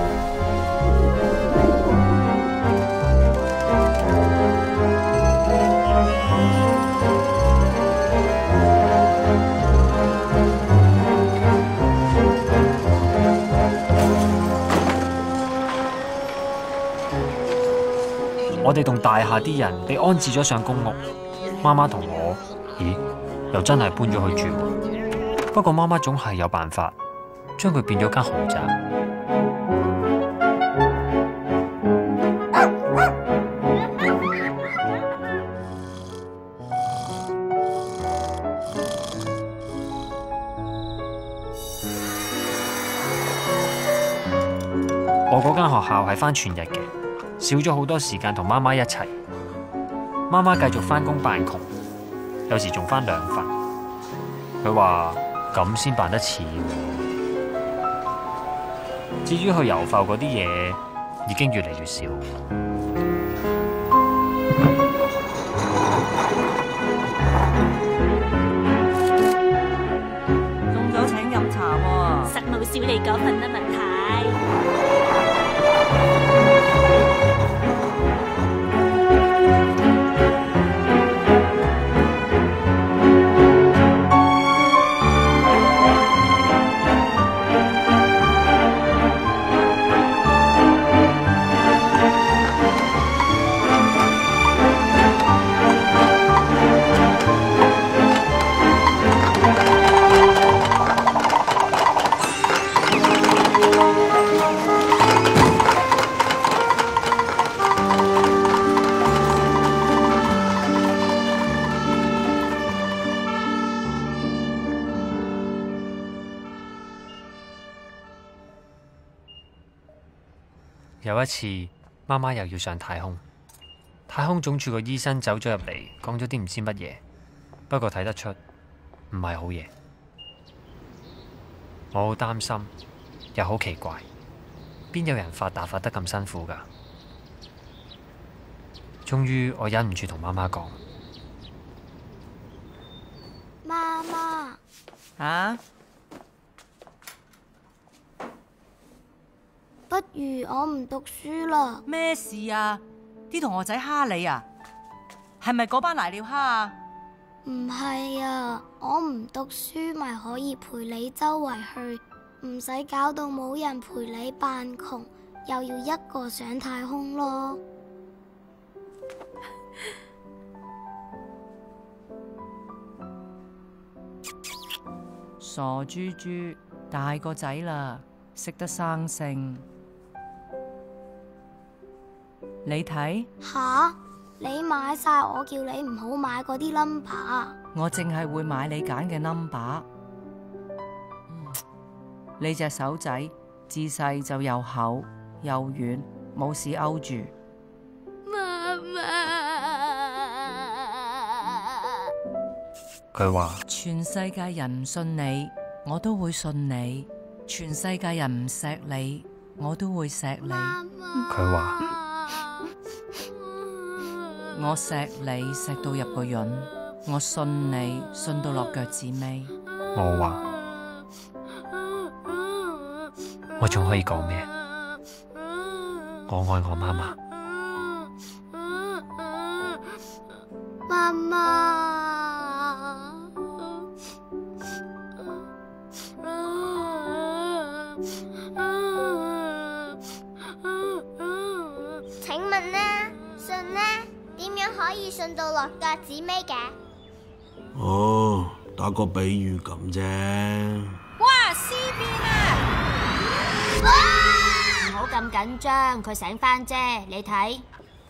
我哋棟大廈啲人被安置咗上公屋，媽媽同我，咦，又真係搬咗去住。不過媽媽總係有辦法，將佢變咗間豪宅。我嗰間學校係返全日嘅，少咗好多時間同媽媽一齊。媽媽繼續返工扮窮，有時仲返2份。佢話咁先辦得似喎。至於去遊浮嗰啲嘢，已經越嚟越少。 送咗請飲茶喎， 實冇少你嗰份啦，文太。 有一次，媽媽又要上太空，太空總署個醫生走咗入嚟，講咗啲唔知乜嘢，不過睇得出唔係好嘢。我好擔心，又好奇怪，邊有人發達發得咁辛苦㗎？終於我忍唔住同媽媽講： 媽媽，不如我唔讀書啦。 咩事啊？啲同學仔蝦你啊？係咪嗰班瀨尿蝦啊？ 唔係啊，我唔讀書咪可以陪你周圍去，唔使搞到冇人陪你扮窮，又要一個上太空咯。 傻豬豬，大個仔啦，識得生性。你睇吓，你買晒我叫你唔好買嗰啲 number。 我淨係會買你揀嘅 number。你隻手仔自細就又厚又軟，冇事勾住。 媽媽， 佢話： 全世界人唔信你，我都會信你；全世界人唔錫你，我都會錫你。 佢話： 我錫你錫到入個潤，我信你信到落腳趾尾。 我話：我仲可以講咩？我愛我媽媽。 媽媽，請問呢？信呢？點樣可以信到落腳趾尾嘅？ 哦，打個比喻咁啫。 哇！屍變啊！唔好咁緊張，佢醒返啫，你睇。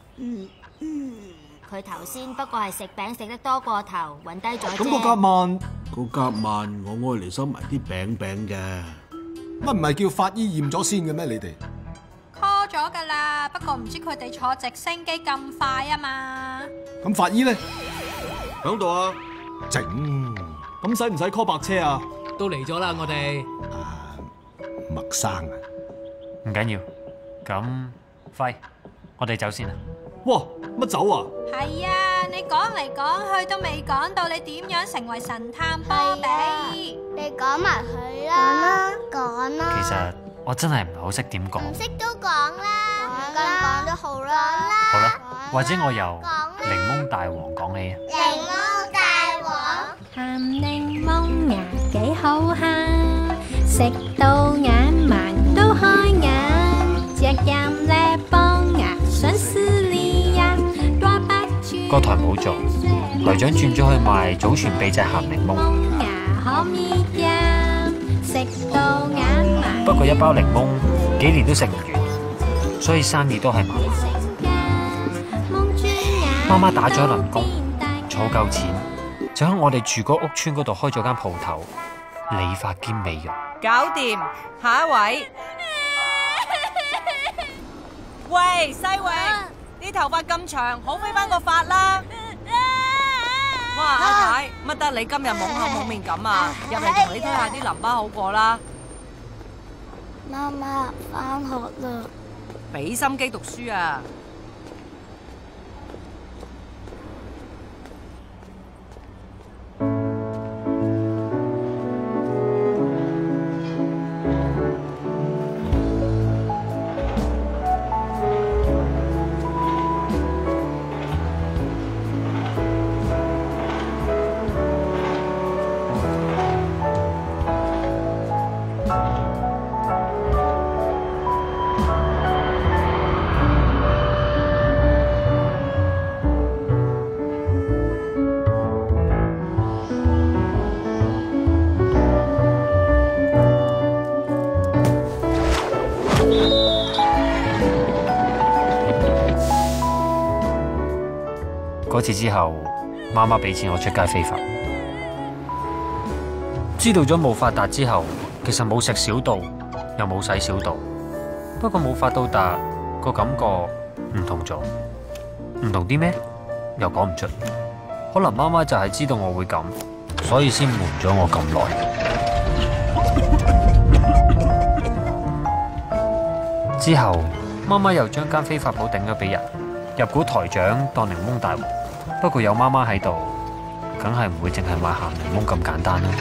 佢頭先不過係食餅食得多過頭，暈低咗啫。 咁個夾萬，我愛嚟收埋啲餅嘅。 乜唔係叫法醫驗咗先嘅咩？你哋 call 咗㗎啦，不過唔知佢哋坐直升機咁快啊嘛。 咁法醫咧？ 響度啊！ 整。 咁使唔使 call 白車啊？ 都嚟咗啦，我哋。 麥生啊， 唔緊要。咁，輝，我哋走先啦。 哇！乜走啊？ 係啊，你講嚟講去都未講到你點樣成為神探波比。 你講埋佢啦，講啦。 其實我真係唔係好識點講。 唔識都講啦，講都好啦。 好啦，或者我由檸檬大王講起啊。 檸檬大王， 鹹檸檬呀幾好慳，食到眼盲都開眼，隻飲咧幫呀想撕裂呀，多不住。 個台冇做，台長轉咗去賣祖傳秘製鹹檸檬。不過一包檸檬幾年都食唔完，所以生意都係麻麻。媽媽打咗一輪工，儲夠錢，就喺我哋住嗰屋村嗰度開咗間鋪頭，理髮兼美容。 搞掂，下一位。喂，西榮，啲頭髮咁長，好飛翻個髮啦！哇，阿太，乜得你今日懵口懵面咁啊？入嚟同你推下啲淋巴好過啦。 媽媽，返學啦。 俾心機讀書啊！ 嗰次之後，媽媽俾錢我出街飛髮。知道咗冇發達之後，其實冇食小道，又冇使小道。不過冇發到達， 個感覺唔同咗，唔同啲咩？又講唔出。可能媽媽就係知道我會咁，所以先瞞咗我咁耐。之後，媽媽又將間飛髮鋪頂咗俾人，入股台長當檸檬大王。不過有媽媽喺度，梗係唔會淨係賣鹹檸檬咁簡單啦。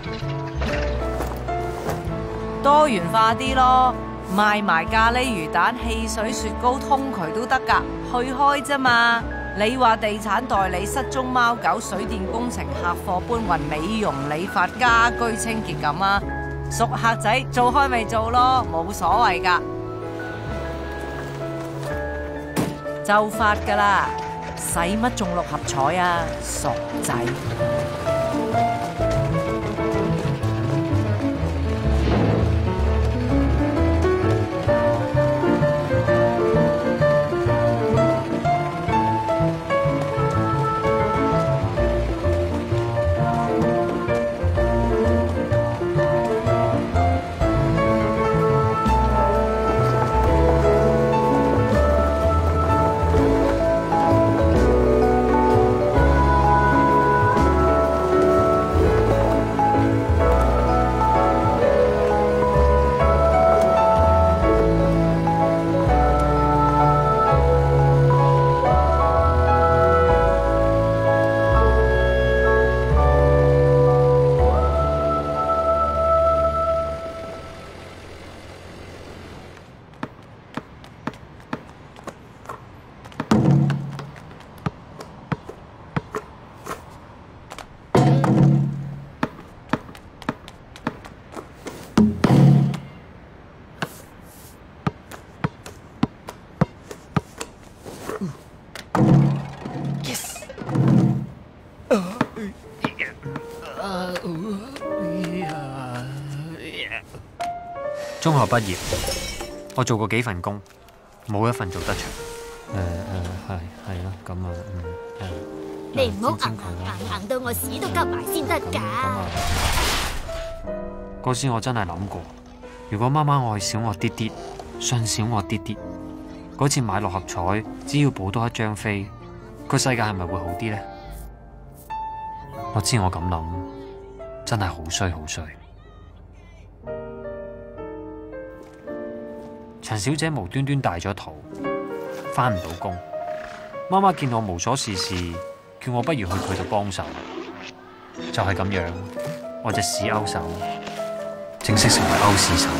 多元化啲咯，賣埋咖喱魚蛋、汽水雪糕、通渠都得㗎，去開啫嘛。你話地產代理、失蹤貓狗、水電工程、客貨搬運、美容理髮、家居清潔咁啊，熟客仔做開咪做咯，冇所謂㗎。就發㗎啦，使乜中六合彩啊，傻仔！ 中學畢業，我做過幾份工，冇一份做得長。係咯，咁啊， 你唔好硬到我屎都急埋先得㗎。 嗰時我真係諗過，如果媽媽愛少我啲啲，信少我啲啲，嗰次買六合彩，只要補多一張飛，個世界係咪會好啲呢？我知我咁諗，真係好衰好衰。陳小姐無端端大咗肚，返唔到工。媽媽見我無所事事，叫我不如去佢度幫手。就係咁樣，我隻屎勾手正式成為勾屎手。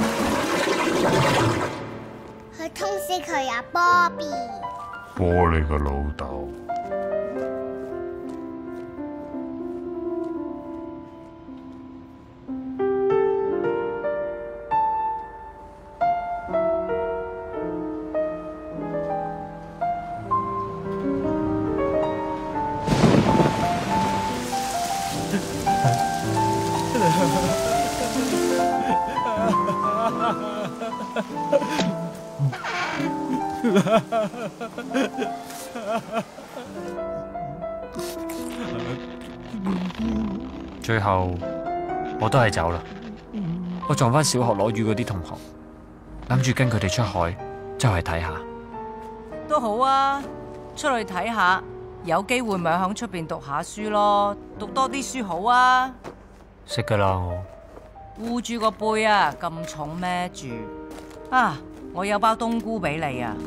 去通知佢啊，Bobbi。 波你個老豆！ 最後我都係走啦。我撞返小學攞魚嗰啲同學，諗住跟佢哋出海周圍睇下。 都好啊，出去睇下，有機會咪響出邊讀下書咯，讀多啲書好啊。 識㗎啦我。 護住個背啊，咁重孭住啊！我有包冬菇俾你啊。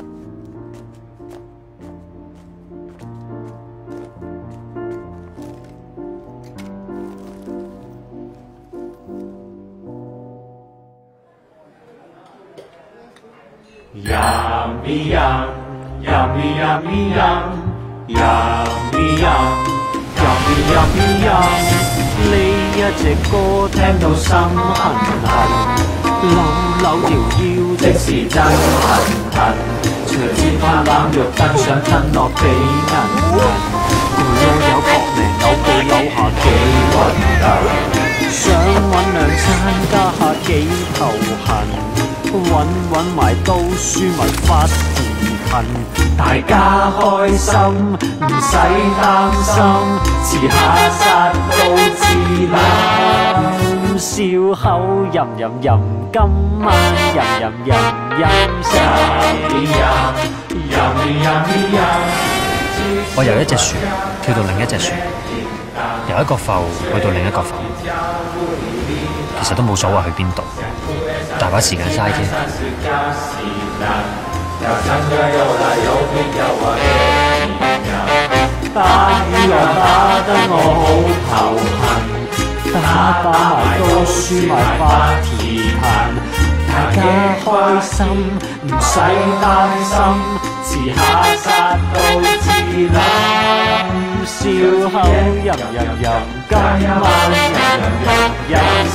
Yummy yum, yummy yummy yum, yummy yum, yummy yummy yum。呢一隻歌聽到心痕痕，扭條腰即是真痕痕。隨煎花腩肉登上吞落幾銀銀，條有搏命扭到扭下幾暈暈，想揾兩餐加下幾頭痕。揾埋都輸埋發自恨，大家開心唔使擔心，遲下殺到自冧。 笑口吟吟吟，今晚吟吟吟吟。我由一隻船跳到另一隻船，由一個埠去到另一個埠，其實都冇所謂去邊度，大把時間嘥啫。打雨又打得我好頭痕，打埋都輸埋發甜騰，大家開心唔使擔心，遲下殺到自冧，笑口吟吟吟，今晚吟吟吟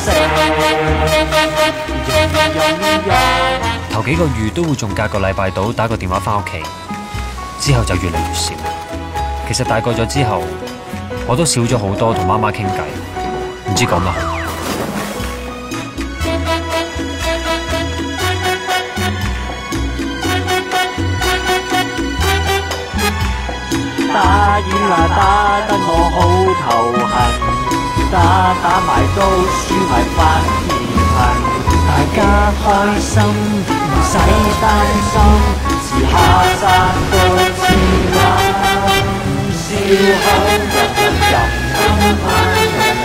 飲頭幾個月都會仲隔個禮拜到打個電話返屋企，之後就越嚟越少。其實大個咗之後，我都少咗好多同媽媽傾偈，唔知講乜好。打雨啊打得我好頭痕，打埋都輸埋發甜騰，大家開心唔使擔心，遲下殺到自冧。笑口吟吟吟，今晚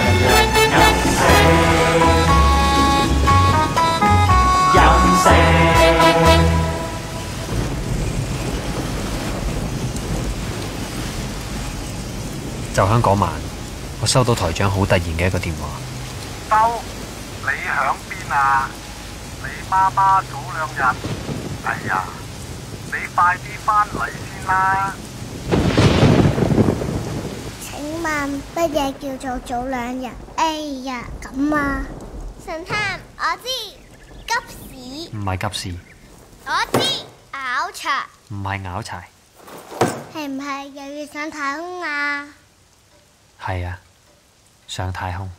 飲食。就喺嗰晚，我收到台長好突然嘅一個電話。 兜，你響邊啊？你媽媽早2日。哎呀，你快啲返嚟先啦！ 請問乜嘢叫做早2日？哎呀，咁啊！神探，我知，急屎。 唔係急屎。 我知，拗柴。 唔係拗柴。 係唔係又要上太空啊？ 係啊，上太空。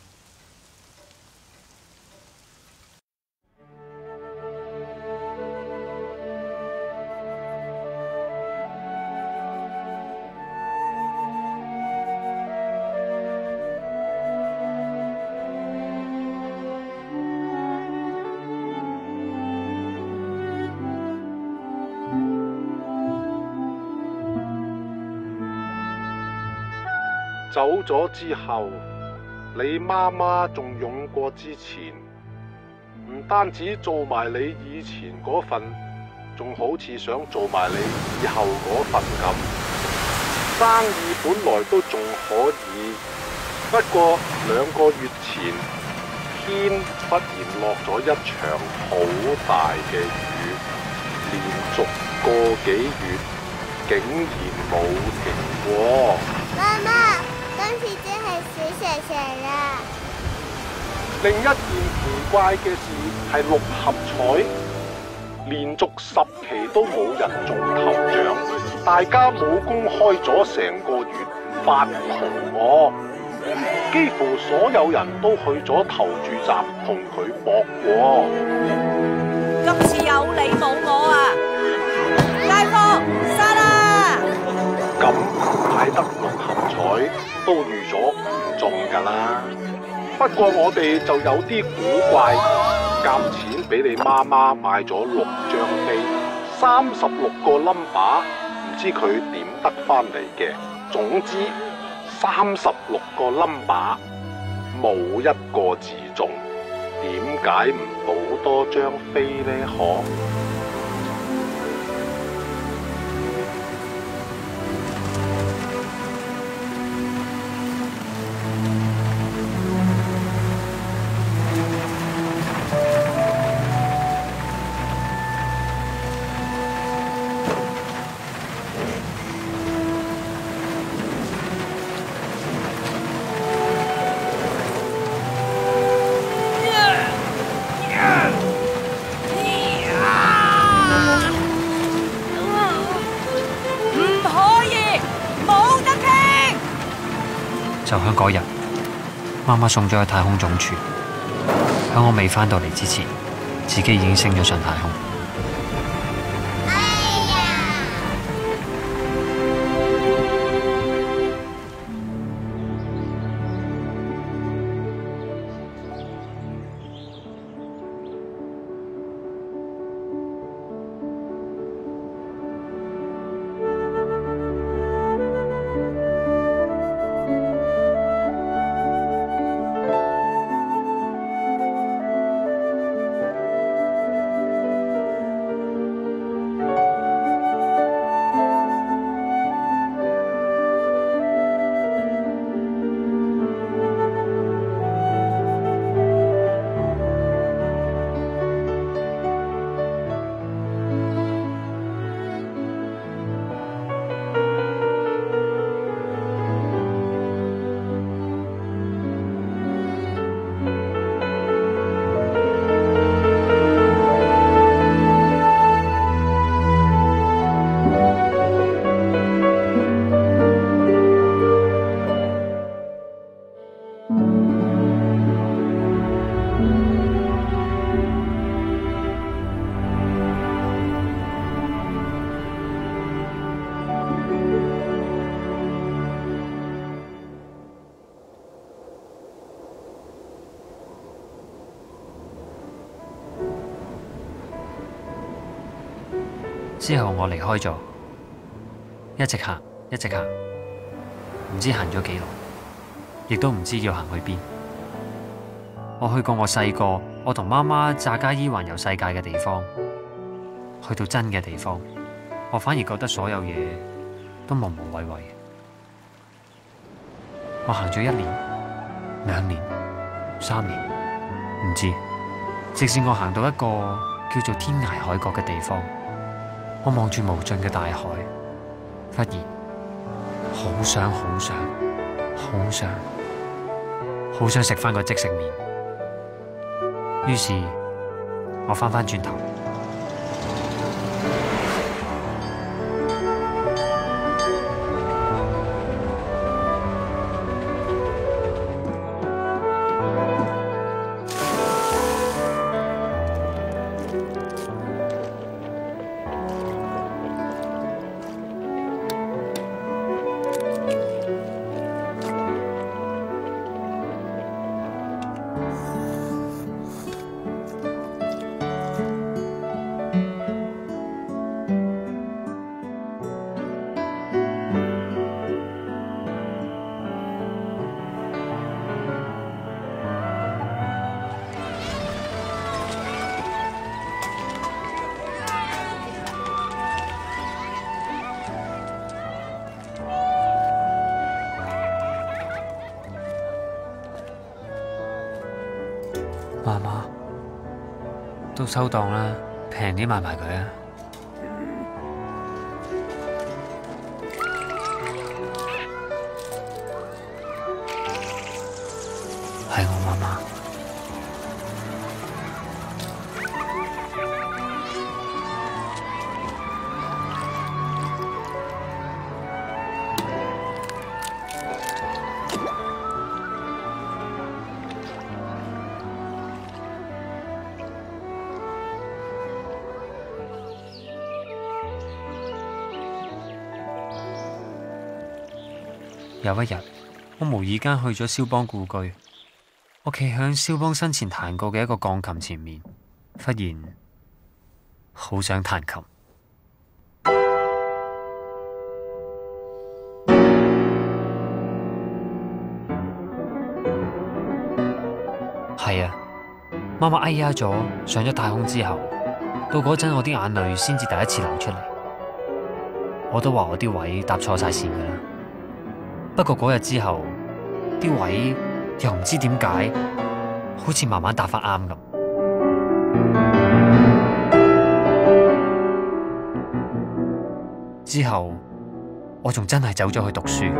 走咗之後，你媽媽仲勇過之前，唔單止做埋你以前嗰份，仲好似想做埋你以後嗰份咁。生意本來都仲可以，不過2個月前，天忽然落咗一場好大嘅雨，連續個幾月竟然冇停過。 媽媽，今次真係死蛇蛇啦！ 另一件奇怪嘅事係6合彩，連續10期都冇人中頭獎，大家冇公開咗成個月，發窮我。幾乎所有人都去咗投注站同佢搏過。 今次有你冇我啊！街坊殺啦！ 咁買得6合彩都預咗唔中㗎啦。不過我哋就有啲古怪，夾錢俾你媽媽買咗6張飛，36個number，唔知佢點得返嚟嘅。總之36個number冇一個字中，點解唔補多張飛呢？可？ 就喺嗰日，媽媽送咗去太空總署。喺我未返到嚟之前，自己已經升咗上太空。 之後我離開咗，一直行，一直行，唔知行咗幾耐，亦都唔知要行去邊。我去過我細個，我同媽媽炸街衣環遊世界嘅地方，去到真嘅地方，我反而覺得所有嘢都無無謂謂。我行咗1年、2年、3年，唔知，直至我行到一個叫做天涯海角嘅地方，我望住無盡嘅大海，忽然好想好想好想好想食返個即食麵。於是我返轉頭，媽媽都收檔啦，平啲賣埋佢啊！係我媽媽。有一日，我無意間去咗肖邦故居，我企響肖邦生前彈過嘅一個鋼琴前面，忽然好想彈琴。係啊，媽媽哎呀咗，上咗太空之後，到嗰陣我啲眼淚先至第一次流出嚟。我都話我啲位搭錯晒線㗎啦。不過嗰日之後，啲位又唔知點解，好似慢慢搭返啱咁。之後，我仲真係走咗去讀書。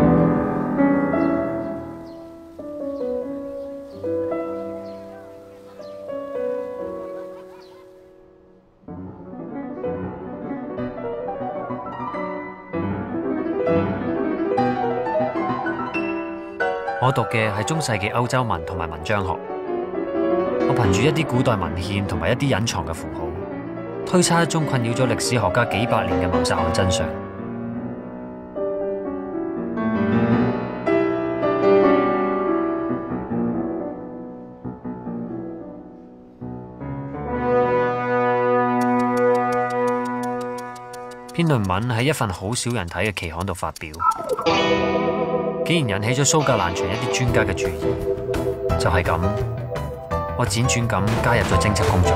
我讀嘅係中世紀歐洲文同埋文章學，我憑住一啲古代文獻同埋一啲隱藏嘅符號，推測一宗困擾咗歷史學家幾百年嘅謀殺案真相。篇論文喺一份好少人睇嘅期刊度發表，竟然引起咗蘇格蘭場一啲專家嘅注意。就係咁，我輾轉咁加入咗偵測工作。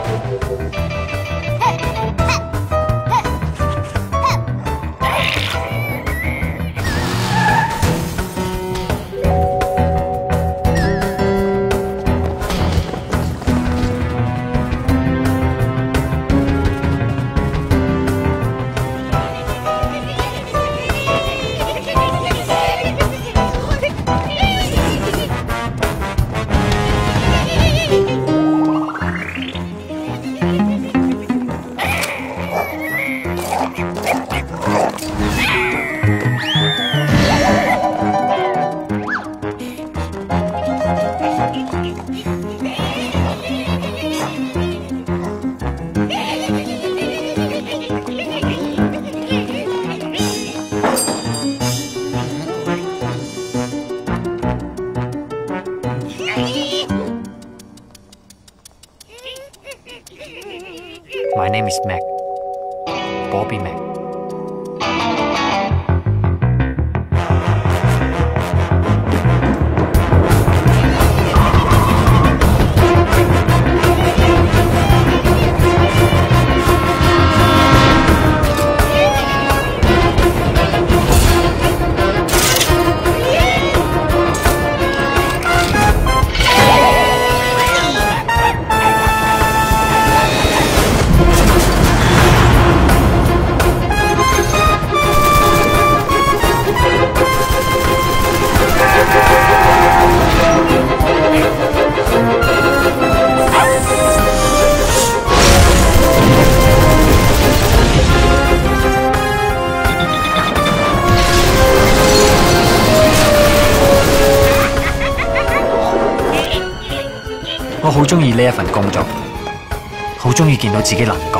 好中意呢一份工作，好中意見到自己能幹。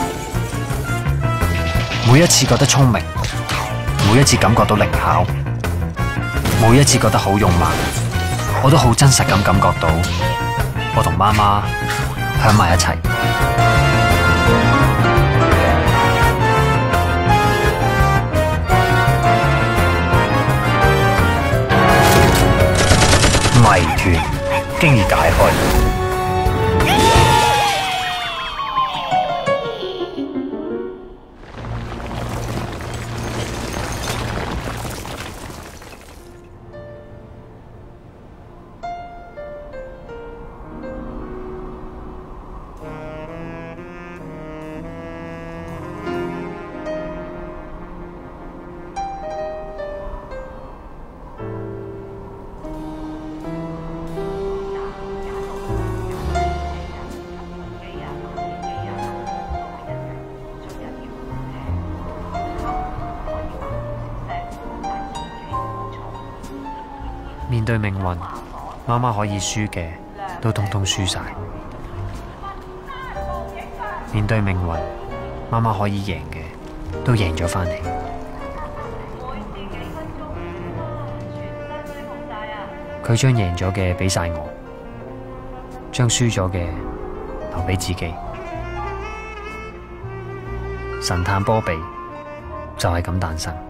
每一次覺得聰明，每一次感覺到靈巧，每一次覺得好勇猛，我都好真實咁感覺到我同媽媽響埋一齊。謎團經已解開。面對命運，媽媽可以輸嘅都通通輸晒；面對命運，媽媽可以贏嘅都贏咗返嚟。佢將贏咗嘅俾晒我，將輸咗嘅留俾自己。神探波比就係咁誕生。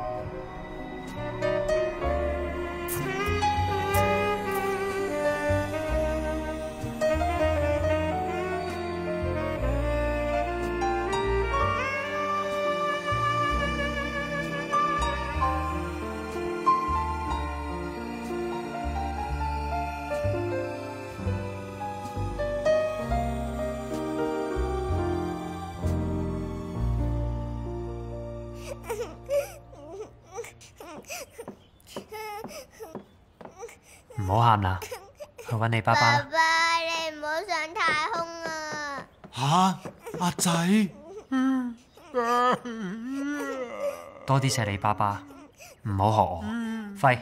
唔好喊啦，去揾你爸爸啦。 爸爸，你唔好上太空啊！ 吓，阿仔， 多啲錫你爸爸，唔好學我。輝，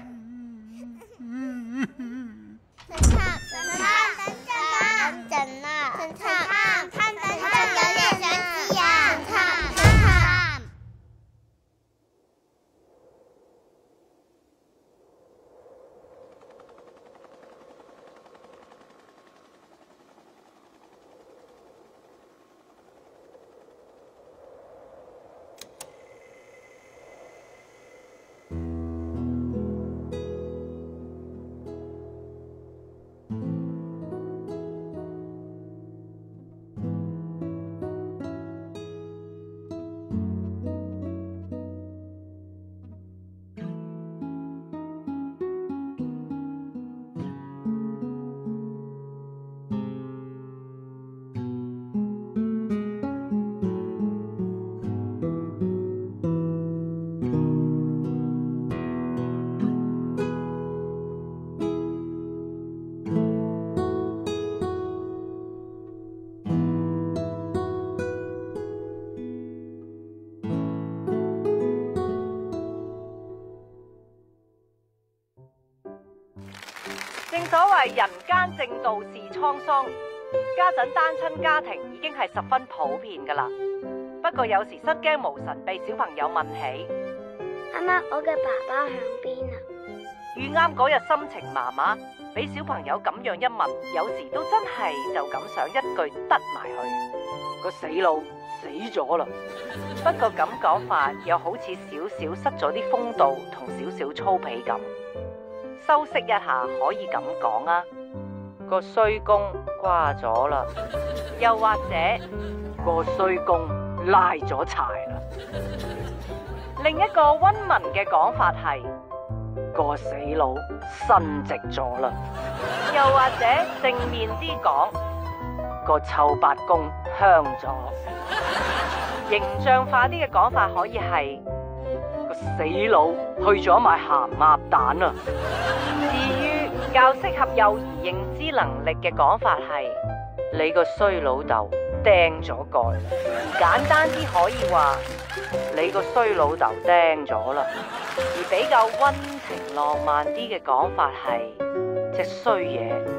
正所謂人間正道是滄桑，家陣單親家庭已經係十分普遍㗎啦。不過有時失驚無神被小朋友問起， 媽媽，我嘅爸爸響邊啊？ 遇啱嗰日心情麻麻，俾小朋友咁樣一問，有時都真係就咁想一句得埋去，個死佬死咗啦。不過咁講法又好似少少失咗啲風度同少少粗鄙咁。修飾一下可以咁講啊，個衰公瓜咗啦，又或者個衰公拉咗柴啦。另一個溫文嘅講法係個死佬伸直咗啦，又或者正面啲講個臭八公香咗。形象化啲嘅講法可以係個死佬去咗買鹹鴨蛋啊。至於較適合幼兒認知能力嘅講法係你個衰老豆釘咗蓋，而簡單啲可以話你個衰老豆釘咗啦。而比較溫情浪漫啲嘅講法係隻衰嘢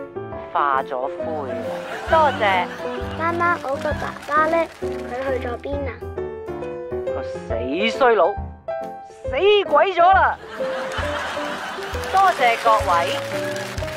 化咗灰啦。多謝媽媽，我個爸爸呢？佢去咗邊啊？ 個死衰佬，死鬼咗啦！多謝各位。